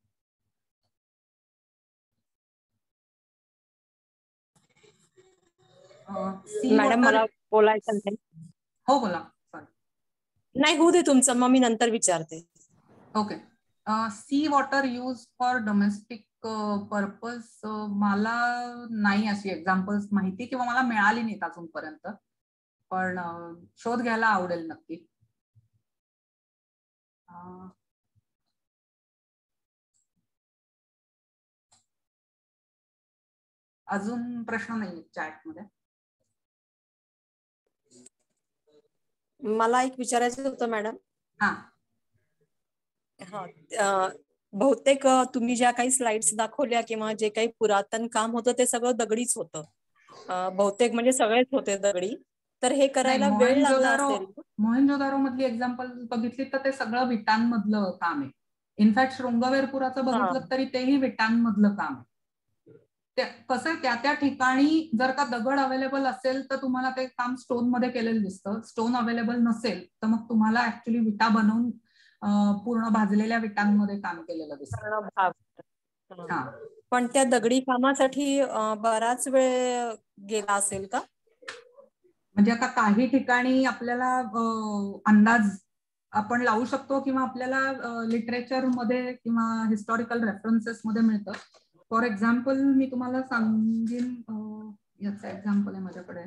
मॅडम मला बोलायचं नाही. हो बोला. नाही होऊ दे तुमचं, मग मी नंतर विचारते. Okay. See water use for domestic purpose, मला नाही अशी एक्झाम्पल्स माहिती किंवा मला मिळाली नाहीत अजूनपर्यंत, पण शोध घ्यायला आवडेल नक्की. अजून प्रश्न नाही चॅट मध्ये. मला एक विचारायचं होतं मॅडम. हा हा बहुतेक तुम्ही ज्या काही स्लाइड्स दाखवल्या किंवा जे काही पुरातन काम होतं ते सगळं दगडीच होतं बहुतेक, म्हणजे सगळेच होते दगडी. तर हे करायला वेळ लागला असेल. मोहेंजोदारो मधली एक्झाम्पल बघितली तर ते सगळं विटांमधलं काम आहे. इनफॅक्ट शृंगवेरपुराचं बघितलं तरी तेही विटांमधलं काम आहे. कसं आहे, त्या त्या ठिकाणी जर का दगड अवेलेबल असेल तर तुम्हाला ते काम स्टोन मध्ये केलेलं दिसतं. स्टोन अवेलेबल नसेल तर मग तुम्हाला ऍक्च्युली विटा बनवून पूर्ण भाजलेल्या विटांमध्ये काम केलेलं दिसतं. पण त्या दगडी कामासाठी बराच वेळ गेला असेल का? म्हणजे आता काही ठिकाणी आपल्याला अंदाज आपण लावू शकतो किंवा आपल्याला लिटरेचर मध्ये किंवा हिस्टॉरिकल रेफरन्सेस मध्ये मिळतं. फॉर एक्झाम्पल मी तुम्हाला सांगेन, याचं एक्झाम्पल आहे माझ्याकडे.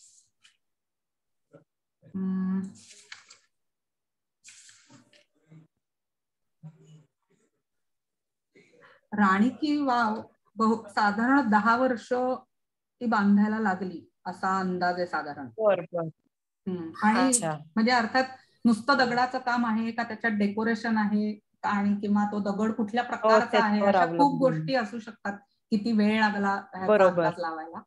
राणी की वाव बहु साधारण दहा वर्ष ती बांधायला लागली असा अंदाज आहे साधारण. आणि म्हणजे अर्थात नुसतं दगडाचं काम आहे का त्याच्यात डेकोरेशन आहे आणि किंवा तो दगड कुठल्या प्रकारचा आहे, अशा खूप गोष्टी असू शकतात. किती वेळ लागला अंदाज लावायला.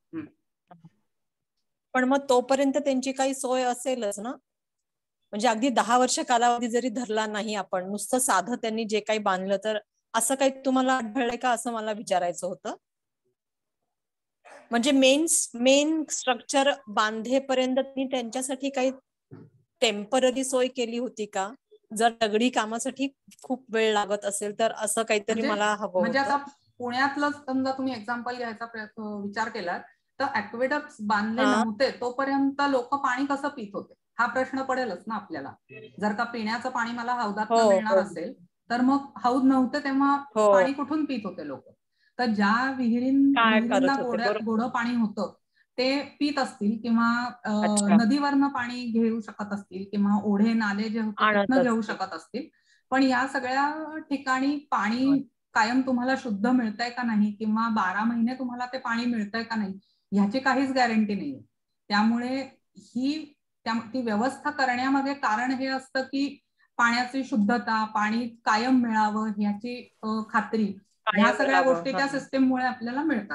पण मग तोपर्यंत त्यांची काही सोय असेलच ना, म्हणजे अगदी दहा वर्ष कालावधी जरी धरला नाही आपण, नुसतं साधं त्यांनी जे काही बांधलं, तर असं काही तुम्हाला आढळलंय का असं मला विचारायचं होतं. म्हणजे मेन मेन स्ट्रक्चर बांधेपर्यंत त्यांनी त्यांच्यासाठी काही टेम्पररी सोय केली होती का? जर दगडी कामासाठी खूप वेळ लागत असेल तर असं काहीतरी मला हवं. म्हणजे आता पुण्यातलं समजा तुम्ही एक्झाम्पल घ्यायचा विचार केला तर ऍक्वेडक्ट्स बांधले नव्हते तोपर्यंत लोक पाणी कसं पित होते हा प्रश्न पडेलच ना आपल्याला. जर का पिण्याचं पाणी मला हौदात मिळणार असेल तर मग हौद नव्हते तेव्हा पाणी कुठून पित होते लोक? तर ज्या विहिरींना गोडं पाणी होतं ते पित असतील किंवा नदीवरनं पाणी घेऊ शकत असतील किंवा ओढे नाले जे होते तिथनं घेऊ शकत असतील. पण या सगळ्या ठिकाणी पाणी कायम तुम्हाला शुद्ध मिळतंय का नाही किंवा बारा महिने तुम्हाला ते पाणी मिळतंय का नाही ह्याची काहीच गॅरंटी नाहीये. त्यामुळे ही ती व्यवस्था करण्यामागे कारण हे असतं की पाण्याची शुद्धता, पाणी कायम मिळावं ह्याची खात्री, ह्या सगळ्या गोष्टी त्या सिस्टीममुळे आपल्याला मिळतात.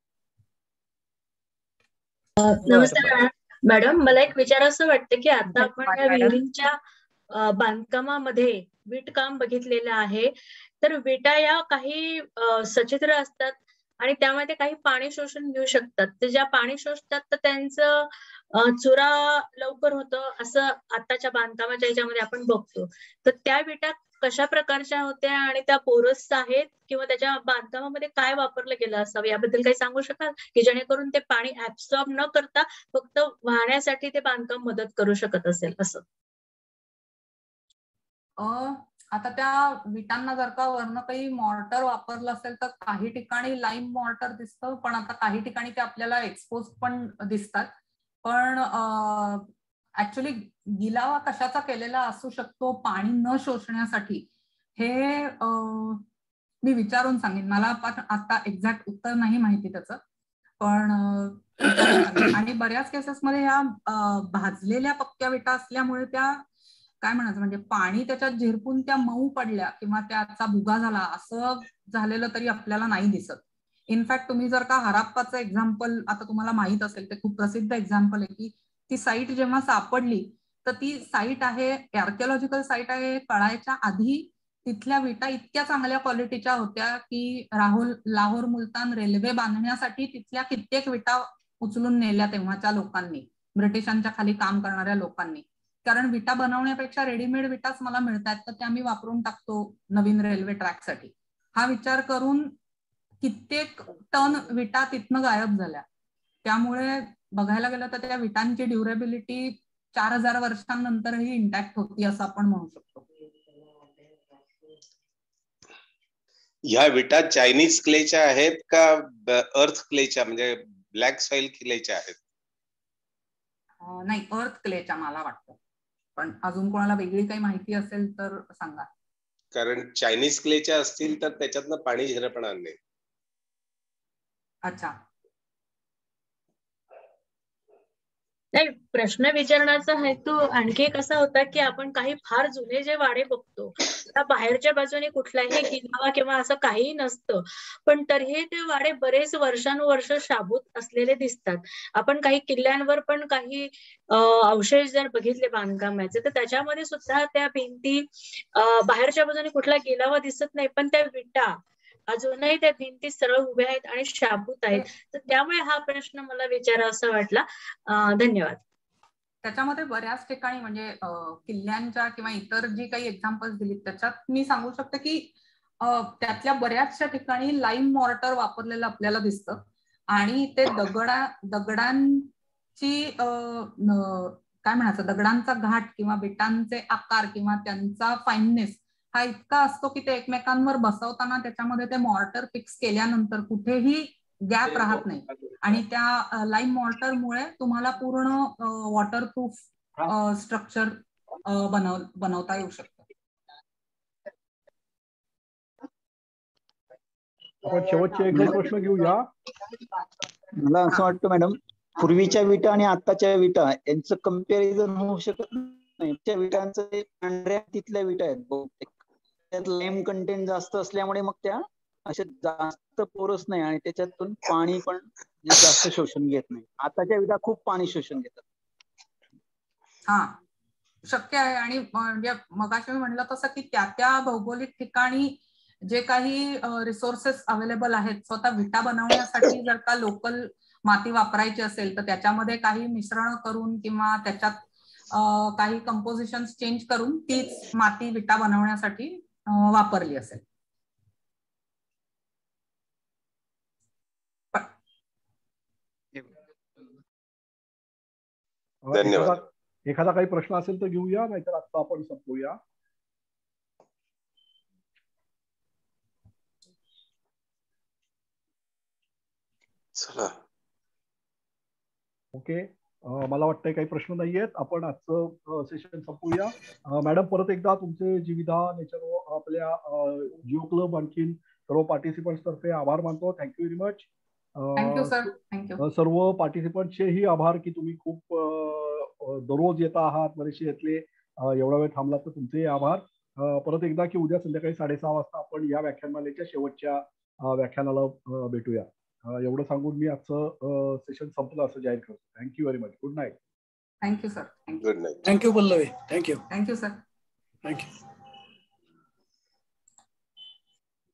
नमस्कार मॅडम, मला एक विचारायचं वाटतं की आता आपण या विहिरींच्या बांधकामामध्ये वीटकाम बघितलेलं आहे, तर विटा या काही सचित्र असतात आणि त्यामध्ये काही पाणी शोषण घेऊ शकतात. तर ज्या पाणी शोषतात तर त्यांचं चुरा लवकर होतं असं आताच्या बांधकामाच्या ह्याच्यामध्ये आपण बघतो. तर त्या विटा कशा प्रकारच्या होत्या आणि त्या पोरस आहेत किंवा त्याच्या बांधकामामध्ये काय वापरलं गेलं असावं याबद्दल काही सांगू शकाल की जेणेकरून ते पाणी ऍब्सॉर्ब न करता फक्त वाहण्यासाठी ते बांधकाम मदत करू शकत असेल असं? आता त्या विटांना जर का वरनं काही मॉर्टर वापरलं असेल तर काही ठिकाणी लाईम मॉर्टर दिसतं, पण आता काही ठिकाणी ते आपल्याला एक्सपोज पण दिसतात. पण ऍक्च्युली गिलावा कशाचा केलेला असू शकतो पाणी न शोषण्यासाठी हे मी विचारून सांगेन. मला आता एक्झॅक्ट उत्तर नाही माहिती त्याचं, पण विचारून सांगेन. आणि बऱ्याच केसेसमध्ये ह्या भाजलेल्या पक्क्या विटा असल्यामुळे त्या काय म्हणायचं म्हणजे पाणी त्याच्यात झिरपून त्या मऊ पडल्या किंवा त्याचा भुगा झाला असं झालेलं तरी आपल्याला नाही दिसत. इनफॅक्ट तुम्ही जर का हराप्पाचं एक्झाम्पल आता तुम्हाला माहित असेल, ते खूप प्रसिद्ध एक्झाम्पल आहे की ती साईट जेव्हा सापडली तर ती साईट आहे आर्किओलॉजिकल साईट आहे, कळायच्या आधी तिथल्या विटा इतक्या चांगल्या क्वालिटीच्या होत्या की राहुल लाहोर मुलतान रेल्वे बांधण्यासाठी तिथल्या कित्येक विटा उचलून नेल्या तेव्हाच्या लोकांनी, ब्रिटिशांच्या खाली काम करणाऱ्या लोकांनी. कारण विटा बनवण्यापेक्षा रेडीमेड विटाच मला मिळतात तर त्या मी वापरून टाकतो नवीन रेल्वे ट्रॅकसाठी, हा विचार करून कित्येक टन विटा तिथनं गायब झाल्या. त्यामुळे बघायला गेलं तर त्या विटांची ड्युरेबिलिटी चार हजार वर्षांनंतरही इंटॅक्ट होती असं आपण म्हणू शकतो. ह्या विटा चायनीज क्लेच्या आहेत का अर्थ क्लेच्या म्हणजे ब्लॅक सॉइल क्लेच्या आहेत? नाही, अर्थ क्लेच्या मला वाटतं, पण अजून कोणाला वेगळी काही माहिती असेल तर सांगा. कारण चायनीज क्लेच्या असतील तर त्याच्यातनं पाणी झिरपणार नाही. अच्छा, नाही, प्रश्न विचारण्याचा हेतू आणखी एक असा होता की आपण काही फार जुने जे वाडे बघतो त्या बाहेरच्या बाजूने कुठलाही गिलावा किंवा असं काही नसतं, पण तरीही ते वाडे बरेच वर्षानुवर्ष शाबूत असलेले दिसतात. आपण काही किल्ल्यांवर पण काही अवशेष जर बघितले बांधकामाचे तर त्याच्यामध्ये सुद्धा त्या भिंती बाहेरच्या बाजूने कुठला गिलावा दिसत नाही, पण त्या विटा अजूनही त्या भिंती सरळ उभ्या आहेत आणि शाबूत आहेत. तर त्यामुळे हा प्रश्न मला विचारा असा वाटला. धन्यवाद. त्याच्यामध्ये बऱ्याच ठिकाणी म्हणजे किल्ल्यांच्या किंवा इतर जी काही एक्झाम्पल्स दिली त्याच्यात मी सांगू शकते की त्यातल्या बऱ्याचशा ठिकाणी लाईम मॉर्टर वापरलेलं आपल्याला दिसतं आणि ते दगडा दगडांची काय म्हणायचं दगडांचा घाट किंवा विटांचे आकार किंवा त्यांचा फाईननेस हा इतका असतो की ते एकमेकांवर बसवताना त्याच्यामध्ये ते मॉर्टर फिक्स केल्यानंतर कुठेही गॅप राहत नाही आणि त्या लाईम मॉर्टरमुळे तुम्हाला पूर्ण वॉटरप्रूफ स्ट्रक्चर बनव बनवता येऊ शकतं. आपण शेवटचे एक दोन प्रश्न घेऊया. मला असं वाटतं मॅडम, पूर्वीच्या विटा आणि आताच्या विटा यांचं कम्पॅरिझन होऊ शकत नाही. त्या विटांचं पांढऱ्या तिथल्या विटा आहेत बहुतेक, त्यात लाईम कंटेंट जास्त असल्यामुळे मग त्या अशा जास्त पोरस नाही आणि त्याच्यातून पाणी पण जास्त शोषण घेत नाही. आताच्या विटा खूप पाणी शोषण घेतात. हा शक्य आहे. आणि म्हणजे मगाशी मी म्हणलं तसं की त्या त्या भौगोलिक ठिकाणी जे काही रिसोर्सेस अवेलेबल आहेत स्वतः विटा बनवण्यासाठी जर का लोकल माती वापरायची असेल तर त्याच्यामध्ये काही मिश्रण करून किंवा त्याच्यात काही कंपोजिशन चेंज करून तीच माती विटा बनवण्यासाठी वापरली असेल. धन्यवाद. एखादा काही प्रश्न असेल तर घेऊया, नाहीतर आता आपण संपवूया. चला ओके, मला वाटतंय काही प्रश्न नाहीयेत. आपण आजचं सेशन संपवूया. मॅडम परत एकदा तुमचे जीविदा नेचर आपल्या जिओ क्लब आणखीन सर्व पार्टिसिपंट्स तर्फे आभार मानतो. Thank you very much. Thank you sir. Thank you सर्व पार्टिसिपंटचेही आभार की तुम्ही खूप दररोज येता आहात, बरेचसे येतले एवढा वेळ थांबला तर तुमचेही आभार. परत एकदा की उद्या संध्याकाळी साडेसहा वाजता आपण या व्याख्यानमालेच्या शेवटच्या व्याख्यानाला भेटूया. एवढं सांगून मी आजचं सेशन संपलं असं जाहीर करतो. Thank you very much. Good night. Thank you sir. Good night. Thank you Pallavi. Thank you. Thank you sir. Thank you.